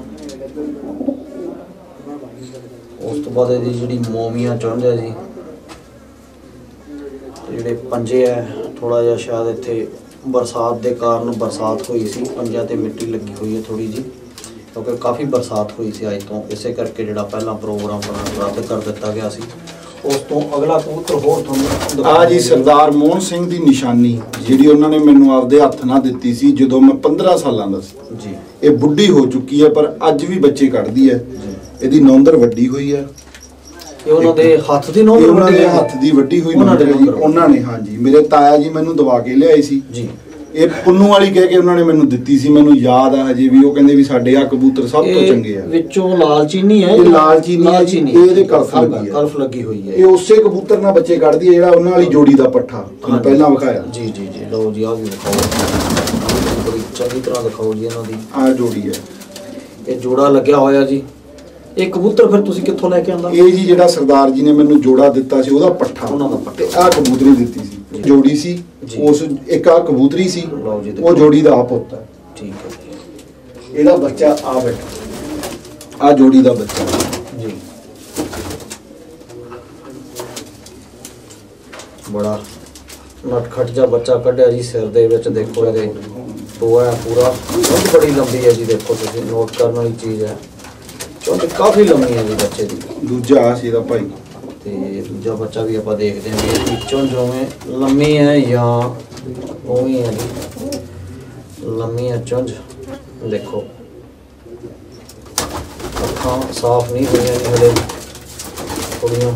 ਉਸ ਤੋਂ ਬਾਅਦ ਇਹਦੀ ਜਿਹੜੀ ਮੋਮੀਆਂ ਚੁੰਝ ਹੈ ਜੀ, ਜਿਹੜੇ ਪੰਜੇ ਹੈ ਥੋੜਾ ਜਿਹਾ ਸ਼ਾਇਦ ਇੱਥੇ ਬਰਸਾਤ ਦੇ ਕਾਰਨ ਬਰਸਾਤ ਹੋਈ ਸੀ, ਪੰਜਿਆਂ ਤੇ ਮਿੱਟੀ ਲੱਗੀ ਹੋਈ ਹੈ ਥੋੜੀ ਜੀ, ਕਿਉਂਕਿ ਕਾਫੀ ਬਰਸਾਤ ਹੋਈ ਸੀ ਅੱਜ ਤੋਂ। ਇਸੇ ਕਰਕੇ ਜਿਹੜਾ ਪਹਿਲਾ ਪ੍ਰੋਗਰਾਮ ਰੱਦ ਕਰ ਦਿੱਤਾ ਗਿਆ ਸੀ। ਉਸ ਤੋਂ ਅਗਲਾ ਕਬੂਤਰ ਹੋਰ ਤੁਹਾਨੂੰ ਆ ਜੀ ਸਰਦਾਰ ਮੋਹਨ ਸਿੰਘ ਦੀ ਨਿਸ਼ਾਨੀ, ਜਿਹੜੀ ਉਹਨਾਂ ਨੇ ਮੈਨੂੰ ਆਪਦੇ ਹੱਥ ਨਾਲ ਦਿੱਤੀ ਸੀ ਜਦੋਂ ਮੈਂ 15 ਸਾਲਾਂ ਦਾ ਸੀ ਜੀ। ਇਹ ਬੁੱਢੀ ਹੋ ਚੁੱਕੀ ਹੈ, ਪਰ ਅੱਜ ਵੀ ਬੱਚੇ ਕੱਢਦੀ ਹੈ। ਇਹਦੀ ਨੌਂਦਰ ਵੱਡੀ ਹੋਈ ਹੈ। ਇਹ ਉਹਨਾਂ ਦੇ ਹੱਥ ਦੀ ਨੌਂਦਰ, ਉਹਨਾਂ ਦੇ ਹੱਥ ਦੀ ਵੱਡੀ ਹੋਈ ਨੌਂਦਰ ਹੈ ਜੀ। ਉਹਨਾਂ ਨੇ, ਹਾਂਜੀ, ਮੇਰੇ ਤਾਇਆ ਜੀ ਮੈਨੂੰ ਦਵਾ ਕੇ ਲਿਆਏ ਸੀ ਜੀ। ਇਹ ਪੁੰਨੂ ਵਾਲੀ ਕਹਿ ਕੇ ਉਹਨਾਂ ਨੇ ਮੈਨੂੰ ਦਿੱਤੀ ਸੀ, ਮੈਨੂੰ ਯਾਦ ਆ ਹਜੇ ਵੀ। ਉਹ ਕਹਿੰਦੇ ਵੀ ਸਾਡੇ ਆ ਕਬੂਤਰ ਸਭ ਤੋਂ ਚੰਗੇ ਆ। ਵਿੱਚੋਂ ਲਾਲ ਚੀਨੀ ਹੈ, ਇਹ ਲਾਲ ਚੀਨੀ ਹੈ ਜੀ, ਇਹਦੇ ਕਲਫ ਲੱਗੀ ਹੈ। ਕਲਫ ਲੱਗੀ ਹੋਈ ਹੈ। ਇਹ ਉਸੇ ਕਬੂਤਰ ਨਾਲ ਬੱਚੇ ਕੱਢਦੀ ਹੈ ਜਿਹੜਾ ਉਹਨਾਂ ਵਾਲੀ ਜੋੜੀ ਦਾ ਪੱਠਾ ਤੁਹਾਨੂੰ ਪਹਿਲਾਂ ਵਿਖਾਇਆ ਜੀ ਜੀ ਜੀ। ਲਓ ਜੀ, ਆ ਵੀ ਦਿਖਾਓ, ਬੜੀ ਚੰਗੀ ਤਰ੍ਹਾਂ ਦਿਖਾਓ ਜੀ ਇਹਨਾਂ ਦੀ। ਆ ਜੋੜੀ ਹੈ, ਇਹ ਜੋੜਾ ਲੱਗਿਆ ਹੋਇਆ ਜੀ। ਇਹ ਕਬੂਤਰ ਫਿਰ ਤੁਸੀਂ ਕਿੱਥੋਂ ਲੈ ਕੇ ਆਂਦਾ? ਇਹ ਜੀ ਜਿਹੜਾ ਸਰਦਾਰ ਜੀ ਨੇ ਮੈਨੂੰ ਜੋੜਾ ਦਿੱਤਾ ਸੀ ਉਹਦਾ ਪੱਠਾ, ਉਹਨਾਂ ਦਾ ਪੱਠਾ। ਤੇ ਆ ਕਬੂਤਰੀ ਦਿੱਤੀ ਸੀ, ਜੋੜੀ ਸੀ ਉਸ। ਇੱਕ ਆ ਕਬੂਤਰੀ ਸੀ, ਲਓ ਜੀ, ਉਹ ਜੋੜੀ ਦਾ ਆ ਪੁੱਤ ਹੈ। ਠੀਕ ਹੈ ਜੀ। ਇਹਦਾ ਬੱਚਾ ਆ ਬੈਠਾ, ਆ ਜੋੜੀ ਦਾ ਬੱਚਾ ਜੀ। ਬੜਾ ਨਟਖਟ ਜਿਹਾ ਬੱਚਾ ਕੱਢਿਆ ਜੀ ਸਿਰ ਦੇ ਵਿੱਚ। ਦੇਖੋ ਇਹਦੇ ਟੋਆ ਪੂਰਾ, ਬਹੁਤ ਬੜੀ ਲੰਬੀ ਹੈ ਜੀ। ਦੇਖੋ ਤੁਸੀਂ, ਨੋਟ ਕਰਨ ਵਾਲੀ ਚੀਜ਼ ਹੈ। ਚੁੰਝ ਕਾਫੀ ਲੰਮੀ ਹੈ ਜੀ ਬੱਚੇ ਦੀ। ਦੂਜਾ ਆ ਸੀ ਇਹਦਾ ਭਾਈ, ਤੇ ਦੂਜਾ ਬੱਚਾ ਵੀ ਆਪਾਂ ਦੇਖਦੇ ਹਾਂ ਵੀ ਇਹਦੀ ਚੁੰਝ ਉਵੇਂ ਲੰਮੀ ਹੈ ਜਾਂ ਉਵੇਂ ਹੈ ਜੀ। ਲੰਮੀ ਹੈ ਚੁੰਝ। ਦੇਖੋ ਅੱਖਾਂ ਸਾਫ਼ ਨਹੀਂ ਹੋਈਆਂ ਜੀ ਹਲੇ ਥੋੜੀਆਂ।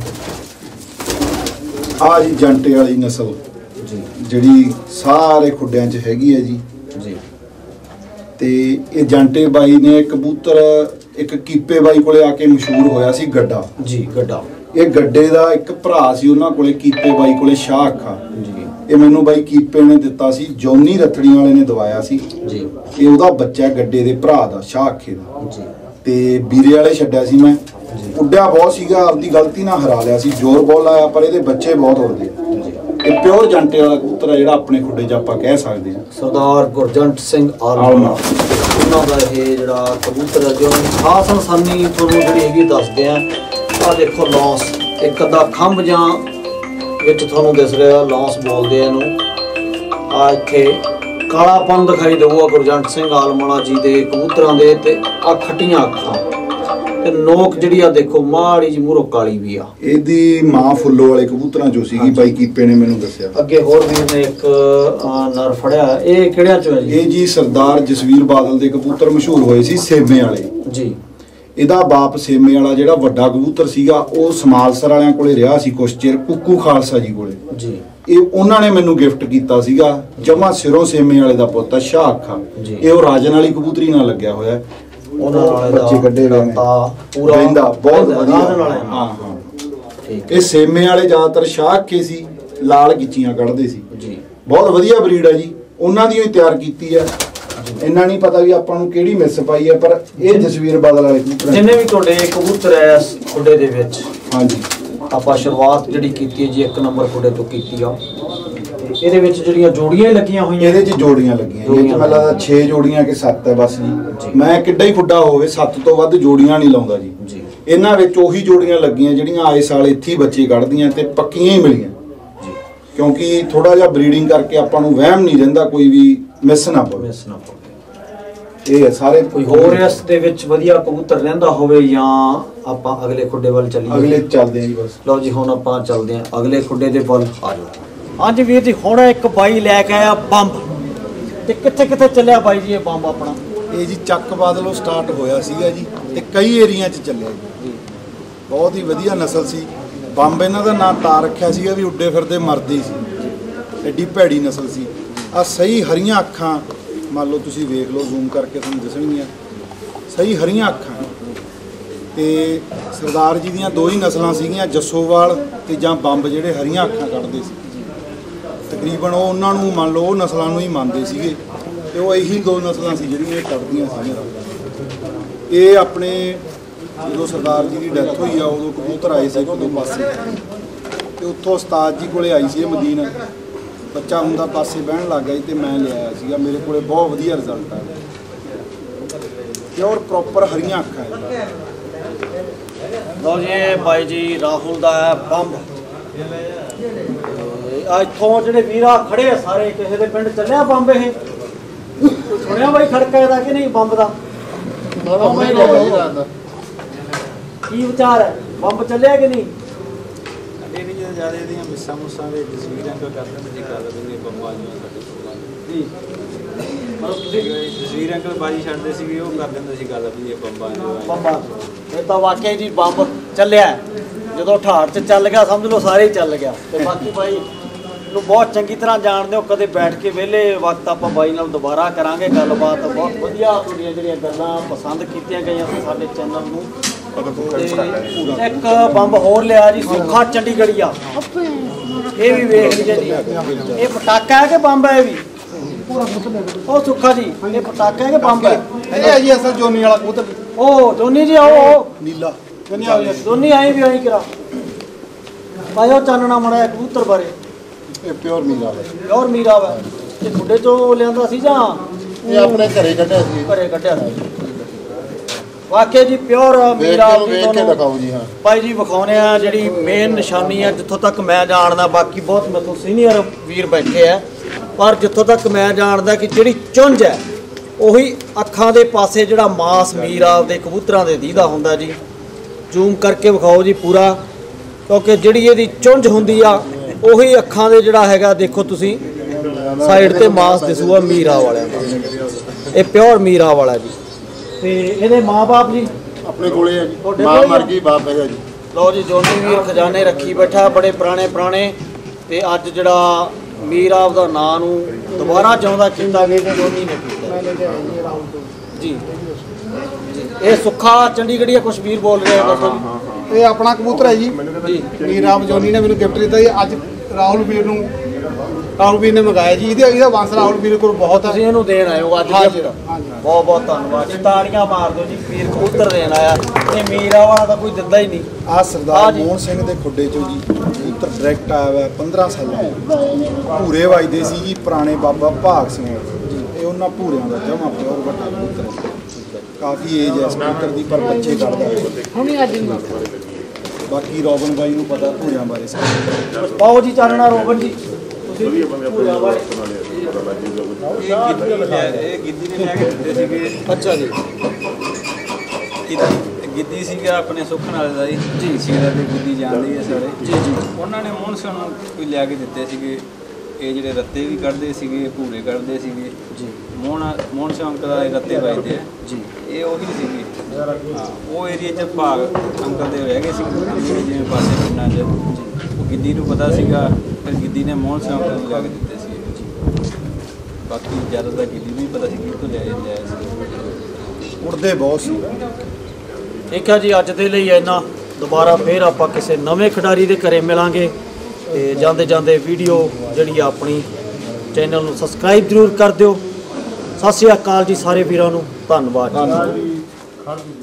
ਆ ਜੀ ਜੰਟੇ ਵਾਲੀ ਨਸਲ ਜੀ, ਜਿਹੜੀ ਸਾਰੇ ਖੁੱਡਿਆਂ 'ਚ ਹੈਗੀ ਹੈ ਜੀ। ਜੀ। ਤੇ ਇਹ ਜੰਟੇ ਬਾਈ ਨੇ ਕਬੂਤਰ ਇੱਕ ਕੀਪੇ ਬਾਈ ਕੋਲੇ ਆ ਕੇ ਮਸ਼ਹੂਰ ਹੋਇਆ ਸੀ, ਗੱਡਾ ਜੀ। ਗੱਡਾ ਇਹ ਗੱਡੇ ਦਾ ਇੱਕ ਭਰਾ ਸੀ ਉਹਨਾਂ ਕੋਲੇ, ਕੀਪੇ ਬਾਈ ਕੋਲੇ ਸ਼ਾਹ ਅੱਖਾਂ ਜੀ। ਇਹ ਮੈਨੂੰ ਬਾਈ ਕੀਪੇ ਨੇ ਦਿੱਤਾ ਸੀ, ਜੌਨੀ ਰਤੜੀ ਵਾਲੇ ਨੇ ਦਵਾਇਆ ਸੀ ਜੀ। ਇਹ ਉਹਦਾ ਬੱਚਾ ਗੱਡੇ ਦੇ ਭਰਾ ਦਾ, ਸ਼ਾਹ ਅੱਖੇ ਦਾ ਜੀ। ਤੇ ਵੀਰੇ ਵਾਲੇ ਛੱਡਿਆ ਸੀ ਮੈਂ, ਉੱਡਿਆ ਬਹੁਤ ਸੀਗਾ, ਆਪਦੀ ਗਲਤੀ ਨਾਲ ਹਰਾ ਲਿਆ ਸੀ, ਜ਼ੋਰ ਬਹੁਤ ਲਾਇਆ, ਪਰ ਇਹਦੇ ਬੱਚੇ ਬਹੁਤ ਉੱਡਦੇ। ਇਹ ਪਿਓਰ ਜੰਟੇ ਵਾਲਾ ਕਬੂਤਰ ਆ ਜਿਹੜਾ ਆਪਣੇ ਖੁੱਡੇ 'ਚ ਆਪਾਂ ਕਹਿ ਸਕਦੇ ਹਾਂ। ਸਰਦਾਰ ਗੁਰਜੰਟ ਸਿੰਘ ਆਲਮਾ ਉਹਨਾਂ ਦਾ ਇਹ ਜਿਹੜਾ ਕਬੂਤਰ ਹੈ, ਜੋ ਖਾਸ ਨਿਸ਼ਾਨੀ ਤੁਹਾਨੂੰ ਜਿਹੜੀ ਹੈਗੀ ਦੱਸਦੇ ਆ। ਆਹ ਦੇਖੋ ਲੌਂਸ, ਇੱਕ ਅੱਧਾ ਖੰਭ ਜਾਂ ਵਿੱਚ ਤੁਹਾਨੂੰ ਦਿਸ ਰਿਹਾ, ਲੌਂਸ ਬੋਲਦੇ ਆ ਇਹਨੂੰ। ਆ ਇੱਥੇ ਕਾਲਾਪਨ ਦਿਖਾਈ ਦੇਊਗਾ ਗੁਰਜੰਟ ਸਿੰਘ ਆਲਮਾ ਜੀ ਦੇ ਕਬੂਤਰਾਂ ਦੇ, ਤੇ ਆ ਖੱਟੀਆਂ ਅੱਖਾਂ ਤੇ ਨੋਕ ਜਿਹੜੀ ਆ ਦੇਖੋ ਮਾੜੀ ਜੀ ਮੂਹਰੋਂ ਕਾਲੀ ਵੀ ਆ। ਇਹਦੀ ਮਾਂ ਫੁੱਲੋ ਵਾਲੇ ਕਬੂਤਰਾਂ ਚੋਂ ਸੀਗੀ, ਬਾਈ ਕੀਪੇ ਨੇ ਮੈਨੂੰ ਦੱਸਿਆ। ਅੱਗੇ ਹੋਰ ਵੀਰ ਨੇ ਇੱਕ ਨਰ ਫੜਿਆ, ਇਹ ਕਿਹੜਿਆਂ ਚੋਂ ਹੈ ਜੀ? ਇਹ ਜੀ ਸਰਦਾਰ ਜਸਵੀਰ ਬਾਦਲ ਦੇ ਕਬੂਤਰ ਮਸ਼ਹੂਰ ਹੋਏ ਸੀ ਸੇਮੇ ਵਾਲੇ ਜੀ। ਇਹਦਾ ਬਾਪ ਸੇਮੇ ਵਾਲਾ ਜਿਹੜਾ ਵੱਡਾ ਕਬੂਤਰ ਸੀਗਾ, ਉਹ ਸਮਾਲਸਰ ਵਾਲਿਆਂ ਕੋਲੇ ਰਿਹਾ ਸੀ ਕੁਛ ਚਿਰ, ਕੁੱਕੂ ਖਾਲਸਾ ਜੀ ਕੋਲੇ ਜੀ। ਇਹ ਉਹਨਾਂ ਨੇ ਮੈਨੂੰ ਗਿਫਟ ਕੀਤਾ ਸੀਗਾ, ਜਮਾ ਸਿਰੋਂ ਸੇਮੇ ਵਾਲੇ ਦਾ ਪੁੱਤ ਸ਼ਾਹ ਅੱਖਾਂ। ਇਹ ਉਹ ਰਾਜਨ ਵਾਲੀ ਕਬੂਤਰੀ ਨਾਲ ਲੱਗਿਆ ਹੋਇਆ, ਉਹਨਾਂ ਵਾਲੇ ਬੱਚੇ ਕੱਢੇ ਹੋਏ ਨੇ, ਪੂਰਾ ਰਹਿੰਦਾ ਬਹੁਤ ਵਧੀਆ। ਹਾਂ ਹਾਂ ਠੀਕ। ਇਹ ਸੇਮੇ ਵਾਲੇ ਜ਼ਿਆਦਾਤਰ ਸ਼ਾਹ ਅੱਖੇ ਸੀ, ਲਾਲ ਗਿੱਚੀਆਂ ਕੱਢਦੇ ਸੀ ਜੀ। ਬਹੁਤ ਵਧੀਆ ਬਰੀਡ ਹੈ ਜੀ, ਉਹਨਾਂ ਦੀ ਹੀ ਤਿਆਰ ਕੀਤੀ ਹੈ। ਇੰਨਾ ਨਹੀਂ ਪਤਾ ਵੀ ਆਪਾਂ ਨੂੰ ਕਿਹੜੀ ਮਿਸ ਪਾਈ ਹੈ, ਪਰ ਇਹ ਜਸਵੀਰ ਬਾਦਲ ਵਾਲੇ ਕਬੂਤਰ ਜਿੰਨੇ ਵੀ ਤੁਹਾਡੇ ਕਬੂਤਰ ਹੈ ਖੁੱਡੇ ਦੇ ਵਿੱਚ, ਹਾਂਜੀ ਆਪਾਂ ਸ਼ੁਰੂਆਤ ਜਿਹੜੀ ਕੀਤੀ ਹੈ ਜੀ 1 ਨੰਬਰ ਖੁੱਡੇ ਤੋਂ ਕੀਤੀ ਆ। ਇਹਦੇ ਵਿੱਚ ਜਿਹੜੀਆਂ ਜੋੜੀਆਂ ਹੀ ਲੱਗੀਆਂ ਹੋਈਆਂ, ਇਹਦੇ 'ਚ ਜੋੜੀਆਂ ਲੱਗੀਆਂ, ਇਹ ਮੈਨੂੰ ਲੱਗਦਾ 6 ਜੋੜੀਆਂ ਕਿ 7 ਹੈ ਬਸ ਜੀ। ਮੈਂ ਕਿੱਡਾ ਹੀ ਖੁੱਡਾ ਹੋਵੇ 7 ਤੋਂ ਵੱਧ ਜੋੜੀਆਂ ਨਹੀਂ ਲਾਉਂਦਾ ਜੀ। ਇਹਨਾਂ ਵਿੱਚ ਉਹੀ ਜੋੜੀਆਂ ਲੱਗੀਆਂ ਜਿਹੜੀਆਂ ਆਏ ਸਾਲ ਇੱਥੇ ਹੀ ਬੱਚੇ ਕੱਢਦੀਆਂ ਤੇ ਪੱਕੀਆਂ ਹੀ ਮਿਲੀਆਂ, ਕਿਉਂਕਿ ਥੋੜਾ ਜਿਹਾ ਬਰੀਡਿੰਗ ਕਰਕੇ ਆਪਾਂ ਨੂੰ ਵਹਿਮ ਨਹੀਂ ਰਹਿੰਦਾ ਕੋਈ ਵੀ ਮਿਸ ਨਾ ਪਵੇ। ਇਹ ਸਾਰੇ ਕੋਈ ਹੋਰ ਇਸ ਦੇ ਵਿੱਚ ਵਧੀਆ ਕਬੂਤਰ ਰਹਿੰਦਾ ਹੋਵੇ ਜਾਂ ਆਪਾਂ ਅਗਲੇ ਖੁੱਡੇ ਵੱਲ ਚੱਲੀਏ? ਅਗਲੇ ਚੱਲਦੇ ਆਂ ਜੀ ਬਸ। ਲਓ ਜੀ ਹੁਣ ਆਪਾਂ ਚੱਲਦੇ ਆਂ ਅਗਲੇ ਖੁੱਡੇ ਦੇ ਵੱਲ, ਆ ਜਾਓ। ਹਾਂਜੀ ਵੀਰ ਜੀ, ਹੁਣ ਇੱਕ ਬਾਈ ਲੈ ਕੇ ਆਇਆ ਬੰਬ, ਤੇ ਕਿੱਥੇ ਕਿੱਥੇ ਚੱਲਿਆ ਬਾਈ ਜੀ ਇਹ ਬੰਬ ਆਪਣਾ? ਇਹ ਜੀ ਚੱਕ ਬਾਦਲੋਂ ਸਟਾਰਟ ਹੋਇਆ ਸੀਗਾ ਜੀ, ਤੇ ਕਈ ਏਰੀਆ 'ਚ ਚੱਲਿਆ ਜੀ। ਬਹੁਤ ਹੀ ਵਧੀਆ ਨਸਲ ਸੀ। ਬੰਬ ਇਹਨਾਂ ਦਾ ਨਾਂ ਤਾਂ ਰੱਖਿਆ ਸੀਗਾ ਵੀ ਉੱਡੇ ਫਿਰਦੇ ਮਰਦੇ ਸੀ, ਐਡੀ ਭੈੜੀ ਨਸਲ ਸੀ। ਆ ਸਹੀ ਹਰੀਆਂ ਅੱਖਾਂ, ਮੰਨ ਲਓ ਤੁਸੀਂ ਵੇਖ ਲਓ, ਜ਼ੂਮ ਕਰਕੇ ਤੁਹਾਨੂੰ ਦਿਸਣਗੀਆਂ, ਸਹੀ ਹਰੀਆਂ ਅੱਖਾਂ। ਤੇ ਸਰਦਾਰ ਜੀ ਦੀਆਂ 2 ਹੀ ਨਸਲਾਂ ਸੀਗੀਆਂ, ਜੱਸੋਵਾਲ ਤੇ ਜਾਂ ਬੰਬ, ਜਿਹੜੇ ਹਰੀਆਂ ਅੱਖਾਂ ਕੱਢਦੇ ਸੀ। ਤਕਰੀਬਨ ਉਹ ਉਹਨਾਂ ਨੂੰ ਮੰਨ ਲਓ ਉਹ ਨਸਲਾਂ ਨੂੰ ਹੀ ਮੰਨਦੇ ਸੀਗੇ, ਤੇ ਉਹ ਇਹੀ 2 ਨਸਲਾਂ ਸੀ ਜਿਹੜੀਆਂ ਇਹ ਕੱਢਦੀਆਂ ਸੀਗੀਆਂ। ਇਹ ਆਪਣੇ ਜਦੋਂ ਸਰਦਾਰ ਜੀ ਦੀ ਡੈਥ ਹੋਈ ਆ, ਉਦੋਂ ਕਬੂਤਰ ਆਏ ਸੀ ਉਦੋਂ ਪਾਸੇ, ਤੇ ਉੱਥੋਂ ਉਸਤਾਦ ਜੀ ਕੋਲੇ ਆਈ ਸੀ ਇਹ ਮਦੀਨਾ, ਬੱਚਾ ਹੁੰਦਾ ਪਾਸੇ ਬਹਿਣ ਲੱਗ ਗਿਆ ਤੇ ਮੈਂ ਲਿਆਇਆ ਸੀਗਾ। ਮੇਰੇ ਕੋਲੇ ਬਹੁਤ ਵਧੀਆ ਰਿਜ਼ਲਟ ਆ, ਪਿਓਰ ਪ੍ਰੋਪਰ ਹਰੀਆਂ ਅੱਖਾਂ ਹੈ। ਲਓ ਜੀ ਬਾਈ ਜੀ ਰਾਹੁਲ ਦਾ ਹੈ ਬੰਬ। ਇੱਥੋਂ ਜਿਹੜੇ ਵੀਰਾ ਖੜੇ ਆ ਸਾਰੇ, ਕਿਸੇ ਦੇ ਪਿੰਡ ਚੱਲਿਆ ਬੰਬ? ਇਹ ਸੁਣਿਆ ਬਾਈ ਖੜਕਾ ਇਹਦਾ ਕਿ ਨਹੀਂ ਬੰਬ ਦਾ? ਕੀ ਵਿਚਾਰ ਹੈ, ਬੰਬ ਚੱਲਿਆ ਕਿ ਨਹੀਂ? ਸਾਡੇ ਵੀ ਜਦੋਂ ਜ਼ਿਆਦਾ ਇਹਦੀਆਂ ਮਿੱਸਾਂ ਮੁੱਸਾਂ ਦੇ ਤਸਵੀਰਾਂ ਕਿਉਂ ਕਰਦੇ ਨੇ ਜੀ, ਗੱਲ ਵੀ ਬੰਬਾਂ ਦੀਆਂ ਸਾਡੇ ਜੀ। ਮਤਲਬ ਤੁਸੀਂ ਤਸਵੀਰਾਂ ਕਿਉਂ ਬਾਜੀ ਛੱਡਦੇ ਸੀ, ਉਹ ਕਰ ਦਿੰਦੇ ਸੀ ਗੱਲ ਵੀ ਇਹ ਬੰਬਾਂ। ਇਹ ਤਾਂ ਵਾਕਿਆ ਜੀ ਬੰਬ ਚੱਲਿਆ, ਜਦੋਂ ਠਾੜ 'ਚ ਚੱਲ ਗਿਆ ਸਮਝ ਲਓ ਸਾਰੇ ਹੀ ਚੱਲ ਗਿਆ। ਤੇ ਬਾਕੀ ਬਾਈ ਨੂੰ ਬਹੁਤ ਚੰਗੀ ਤਰ੍ਹਾਂ ਜਾਣਦੇ ਹੋ, ਕਦੇ ਬੈਠ ਕੇ ਵਿਹਲੇ ਵਕਤ ਆਪਾਂ ਬਾਈ ਨਾਲ ਦੁਬਾਰਾ ਕਰਾਂਗੇ ਗੱਲਬਾਤ। ਬਹੁਤ ਵਧੀਆ ਤੁਹਾਡੀਆਂ ਜਿਹੜੀਆਂ ਗੱਲਾਂ ਪਸੰਦ ਕੀਤੀਆਂ ਗਈਆਂ ਸਾਡੇ ਚੈਨਲ ਨੂੰ। ਇੱਕ ਬੰਬ ਹੋਰ ਲਿਆ ਜੀ, ਸੁੱਖਾ ਚੰਡੀਗੜ੍ਹੀਆ, ਇਹ ਵੀ ਵੇਖ ਲਈਏ ਜੀ। ਇਹ ਪਟਾਕਾ ਹੈ ਕਿ ਬੰਬ ਹੈ? ਇਹ ਵੀ ਉਹ ਸੁੱਖਾ ਜੀ, ਇਹ ਪਟਾਕਾ ਹੈ ਕਿ ਬੰਬ ਹੈ? ਇਹ ਜੀ ਅਸਲ ਜੋਨੀ ਵਾਲਾ ਕਬੂਤਰ। ਉਹ ਜੋਨੀ ਜੀ ਆਓ, ਨੀਲਾ ਜੋਨੀ ਆਏ ਵੀ ਆਈ ਕਰਾ ਆਇਓ, ਚਾਨਣਾ ਮੜਾ ਕਬੂਤਰ ਬਾਰੇ। ਇਹ ਪਿਓਰ ਮੀਰਾ ਹੈ, ਪਿਓਰ ਮੀਰਾ ਵਾ। ਇਹ ਖੁੱਡੇ ਚੋਂ ਲਿਆਂਦਾ ਸੀ ਜਾਂ ਇਹ ਆਪਣੇ ਘਰੇ ਕੱਢਿਆ ਸੀ? ਘਰੇ ਕੱਢਿਆ ਸੀ। ਵਾਕਿਆ ਜੀ ਪਿਓਰ ਮੀਰਾ ਵੇਖ ਕੇ ਦਿਖਾਓ ਜੀ। ਹਾਂ ਭਾਈ ਜੀ ਵਿਖਾਉਣੇ ਆ, ਜਿਹੜੀ ਮੇਨ ਨਿਸ਼ਾਨੀ ਹੈ ਜਿੱਥੋਂ ਤੱਕ ਮੈਂ ਜਾਣਦਾ, ਬਾਕੀ ਬਹੁਤ ਮੈਥੋਂ ਸੀਨੀਅਰ ਵੀਰ ਬੈਠੇ ਆ, ਪਰ ਜਿੱਥੋਂ ਤੱਕ ਮੈਂ ਜਾਣਦਾ ਕਿ ਜਿਹੜੀ ਚੁੰਝ ਹੈ ਉਹੀ ਅੱਖਾਂ ਦੇ ਪਾਸੇ, ਜਿਹੜਾ ਮਾਸ ਮੀਰਾ ਦੇ ਕਬੂਤਰਾਂ ਦੇ ਦੀਦਾ ਹੁੰਦਾ ਜੀ। ਜ਼ੂਮ ਕਰਕੇ ਵਿਖਾਓ ਜੀ ਪੂਰਾ, ਕਿਉਂਕਿ ਜਿਹੜੀ ਇਹਦੀ ਚੁੰਝ ਹੁੰਦੀ ਆ ਉਹੀ ਅੱਖਾਂ ਦੇ ਜਿਹੜਾ ਹੈਗਾ, ਦੇਖੋ ਤੁਸੀਂ ਸਾਈਡ ਤੇ ਮਾਸ ਦਿਸੂਗਾ ਮੀਰਾ ਵਾਲਿਆਂ ਦਾ। ਇਹ ਪਿਓਰ ਮੀਰਾ ਵਾਲਾ ਜੀ। ਤੇ ਇਹਦੇ ਮਾਂ-ਬਾਪ ਜੀ ਆਪਣੇ ਕੋਲੇ ਆ ਜੀ, ਮਾਂ ਮਰ ਗਈ, ਬਾਪ ਹੈਗਾ ਜੀ। ਲਓ ਜੀ ਜੋਨੀ ਵੀਰ ਖਜ਼ਾਨੇ ਰੱਖੀ ਬੈਠਾ ਬੜੇ ਪੁਰਾਣੇ, ਤੇ ਅੱਜ ਜਿਹੜਾ ਮੀਰ ਆਪ ਦਾ ਨਾਂ ਨੂੰ ਦੁਬਾਰਾ ਜਿਉਂਦਾ ਕੀਤਾ ਗਿਆ ਜੋਨੀ ਨੇ ਕੀਤਾ ਜੀ। ਇਹ ਸੁੱਖਾ ਚੰਡੀਗੜ੍ਹੀਆ ਕੁਛ ਵੀਰ ਬੋਲ ਰਿਹਾ, ਦੱਸੋ ਜੀ। ਇਹ ਆਪਣਾ ਕਬੂਤਰ ਹੈ ਜੀ ਮੀਰ ਰਾਮ ਜੋਨੀ ਨੇ ਮੈਨੂੰ ਗਿਫਟ ਦਿੱਤਾ ਜੀ। ਅੱਜ ਰਾਹੁਲ ਵੀਰ ਨੇ ਮੰਗਾਇਆ ਜੀ। ਇਹਦਾ ਵੰਸ਼ ਰਾਹੁਲ ਵੀਰ ਕੋਲ ਬਹੁਤ ਹੈ। ਤੁਸੀਂ ਇਹਨੂੰ ਦੇਣ ਆਏ ਹੋ ਅੱਜ gift? ਬਹੁਤ ਬਹੁਤ ਧੰਨਵਾਦ ਜੀ। ਤਾੜੀਆਂ ਮਾਰ ਦਿਓ ਜੀ, ਵੀਰ ਕਬੂਤਰ ਦੇਣ ਆਇਆ। ਇਹ ਮੀਰਾ ਵਾਲਾ ਤਾਂ ਕੋਈ ਦਿੰਦਾ ਹੀ ਨਹੀਂ। ਆ ਸਰਦਾਰ ਮੋਹਨ ਸਿੰਘ ਦੇ ਖੁੱਡੇ ਚੋਂ ਜੀ ਕਬੂਤਰ ਡਾਇਰੈਕਟ ਆਇਆ ਵਾ 15 ਸਾਲਾਂ ਭੂਰੇ ਵੱਜਦੇ ਸੀ ਜੀ ਪੁਰਾਣੇ ਬਾਬਾ ਭਾਗ ਸਿੰਘ ਜੀ। ਇਹ ਉਹਨਾਂ ਭੂਰਿਆਂ ਦਾ ਜਮਾ ਪਿਓਰ ਵੱਡਾ ਕਬੂਤਰ ਹੈ। ਕਾਫੀ ਏਜ ਹੈ ਇਸ ਕਬੂਤਰ ਦੀ ਪਰ ਬੱਚੇ ਕੱਢਦਾ ਹੁਣੀ ਅੱਜ ਬਾਕੀ ਰੋਬਨ ਬਾਈ ਨੂੰ ਪਤਾ ਭੂਰਿਆਂ ਬਾਰੇ ਸਾਰਾ। ਪਾਓ ਜੀ ਚਾਨਣਾ ਰੋਬਨ ਜੀ। ਤੁਸੀਂ ਭੂਰਿਆਂ ਬਾਰੇ ਇਹ ਗਿੱਦੀ ਨੇ ਲੈ ਕੇ ਦਿੱਤੇ ਸੀਗੇ। ਅੱਛਾ ਜੀ। ਗਿੱਦੀ ਸੀਗਾ ਆਪਣੇ ਸੁੱਖਣ ਵਾਲੇ ਦਾ ਜੀ ਸੀਗਾ ਤੇ ਗਿੱਦੀ ਜਾਣਦੀ ਹੈ ਸਾਰੇ ਜੀ। ਉਹਨਾਂ ਨੇ ਮੋਹਨ ਸਿੰਘ ਨੂੰ ਕੋਈ ਲਿਆ ਕੇ ਦਿੱਤੇ ਸੀਗੇ। ਇਹ ਜਿਹੜੇ ਰੱਤੇ ਵੀ ਕੱਢਦੇ ਸੀਗੇ, ਭੂਰੇ ਕੱਢਦੇ ਸੀਗੇ ਜੀ। ਮੋਹਨ ਸਿੰਘ ਅੰਕਲ ਦਾ ਰੱਤੇ ਵੱਜਦੇ ਆ ਜੀ। ਇਹ ਉਹੀ ਸੀਗੇ। ਹਾਂ, ਉਹ ਏਰੀਏ 'ਚ ਭਾਗ ਅੰਕਲ ਦੇ ਰਹਿ ਗਏ ਸੀ ਜਿਵੇਂ ਪਾਸੇ ਪਿੰਡਾਂ 'ਚ। ਉਹ ਗਿੱਦੀ ਨੂੰ ਪਤਾ ਸੀਗਾ, ਫਿਰ ਗਿੱਦੀ ਨੇ ਮੋਹਨ ਸਿੰਘ ਅੰਕਲ ਨੂੰ ਲਿਆ ਕੇ ਦਿੱਤੇ ਸੀ ਜੀ। ਬਾਕੀ ਜ਼ਿਆਦਾਤਰ ਗਿੱਦੀ ਨੂੰ ਹੀ ਪਤਾ ਸੀ ਕਿੱਥੋਂ ਲਿਆਇਆ ਸੀ। ਉੜਦੇ ਬਹੁਤ ਸੀ। ਠੀਕ ਹੈ ਜੀ, ਅੱਜ ਦੇ ਲਈ ਇੰਨਾ। ਦੁਬਾਰਾ ਫੇਰ ਆਪਾਂ ਕਿਸੇ ਨਵੇਂ ਖਿਡਾਰੀ ਦੇ ਘਰੇ ਮਿਲਾਂਗੇ। ਤੇ ਜਾਂਦੇ ਜਾਂਦੇ ਵੀਡੀਓ ਜਿਹੜੀ ਆਪਣੀ ਚੈਨਲ ਨੂੰ ਸਬਸਕ੍ਰਾਈਬ ਜ਼ਰੂਰ ਕਰ ਦਿਓ। ਸਤਿ ਸ਼੍ਰੀ ਅਕਾਲ ਜੀ ਸਾਰੇ ਵੀਰਾਂ ਨੂੰ, ਧੰਨਵਾਦ ਜੀ।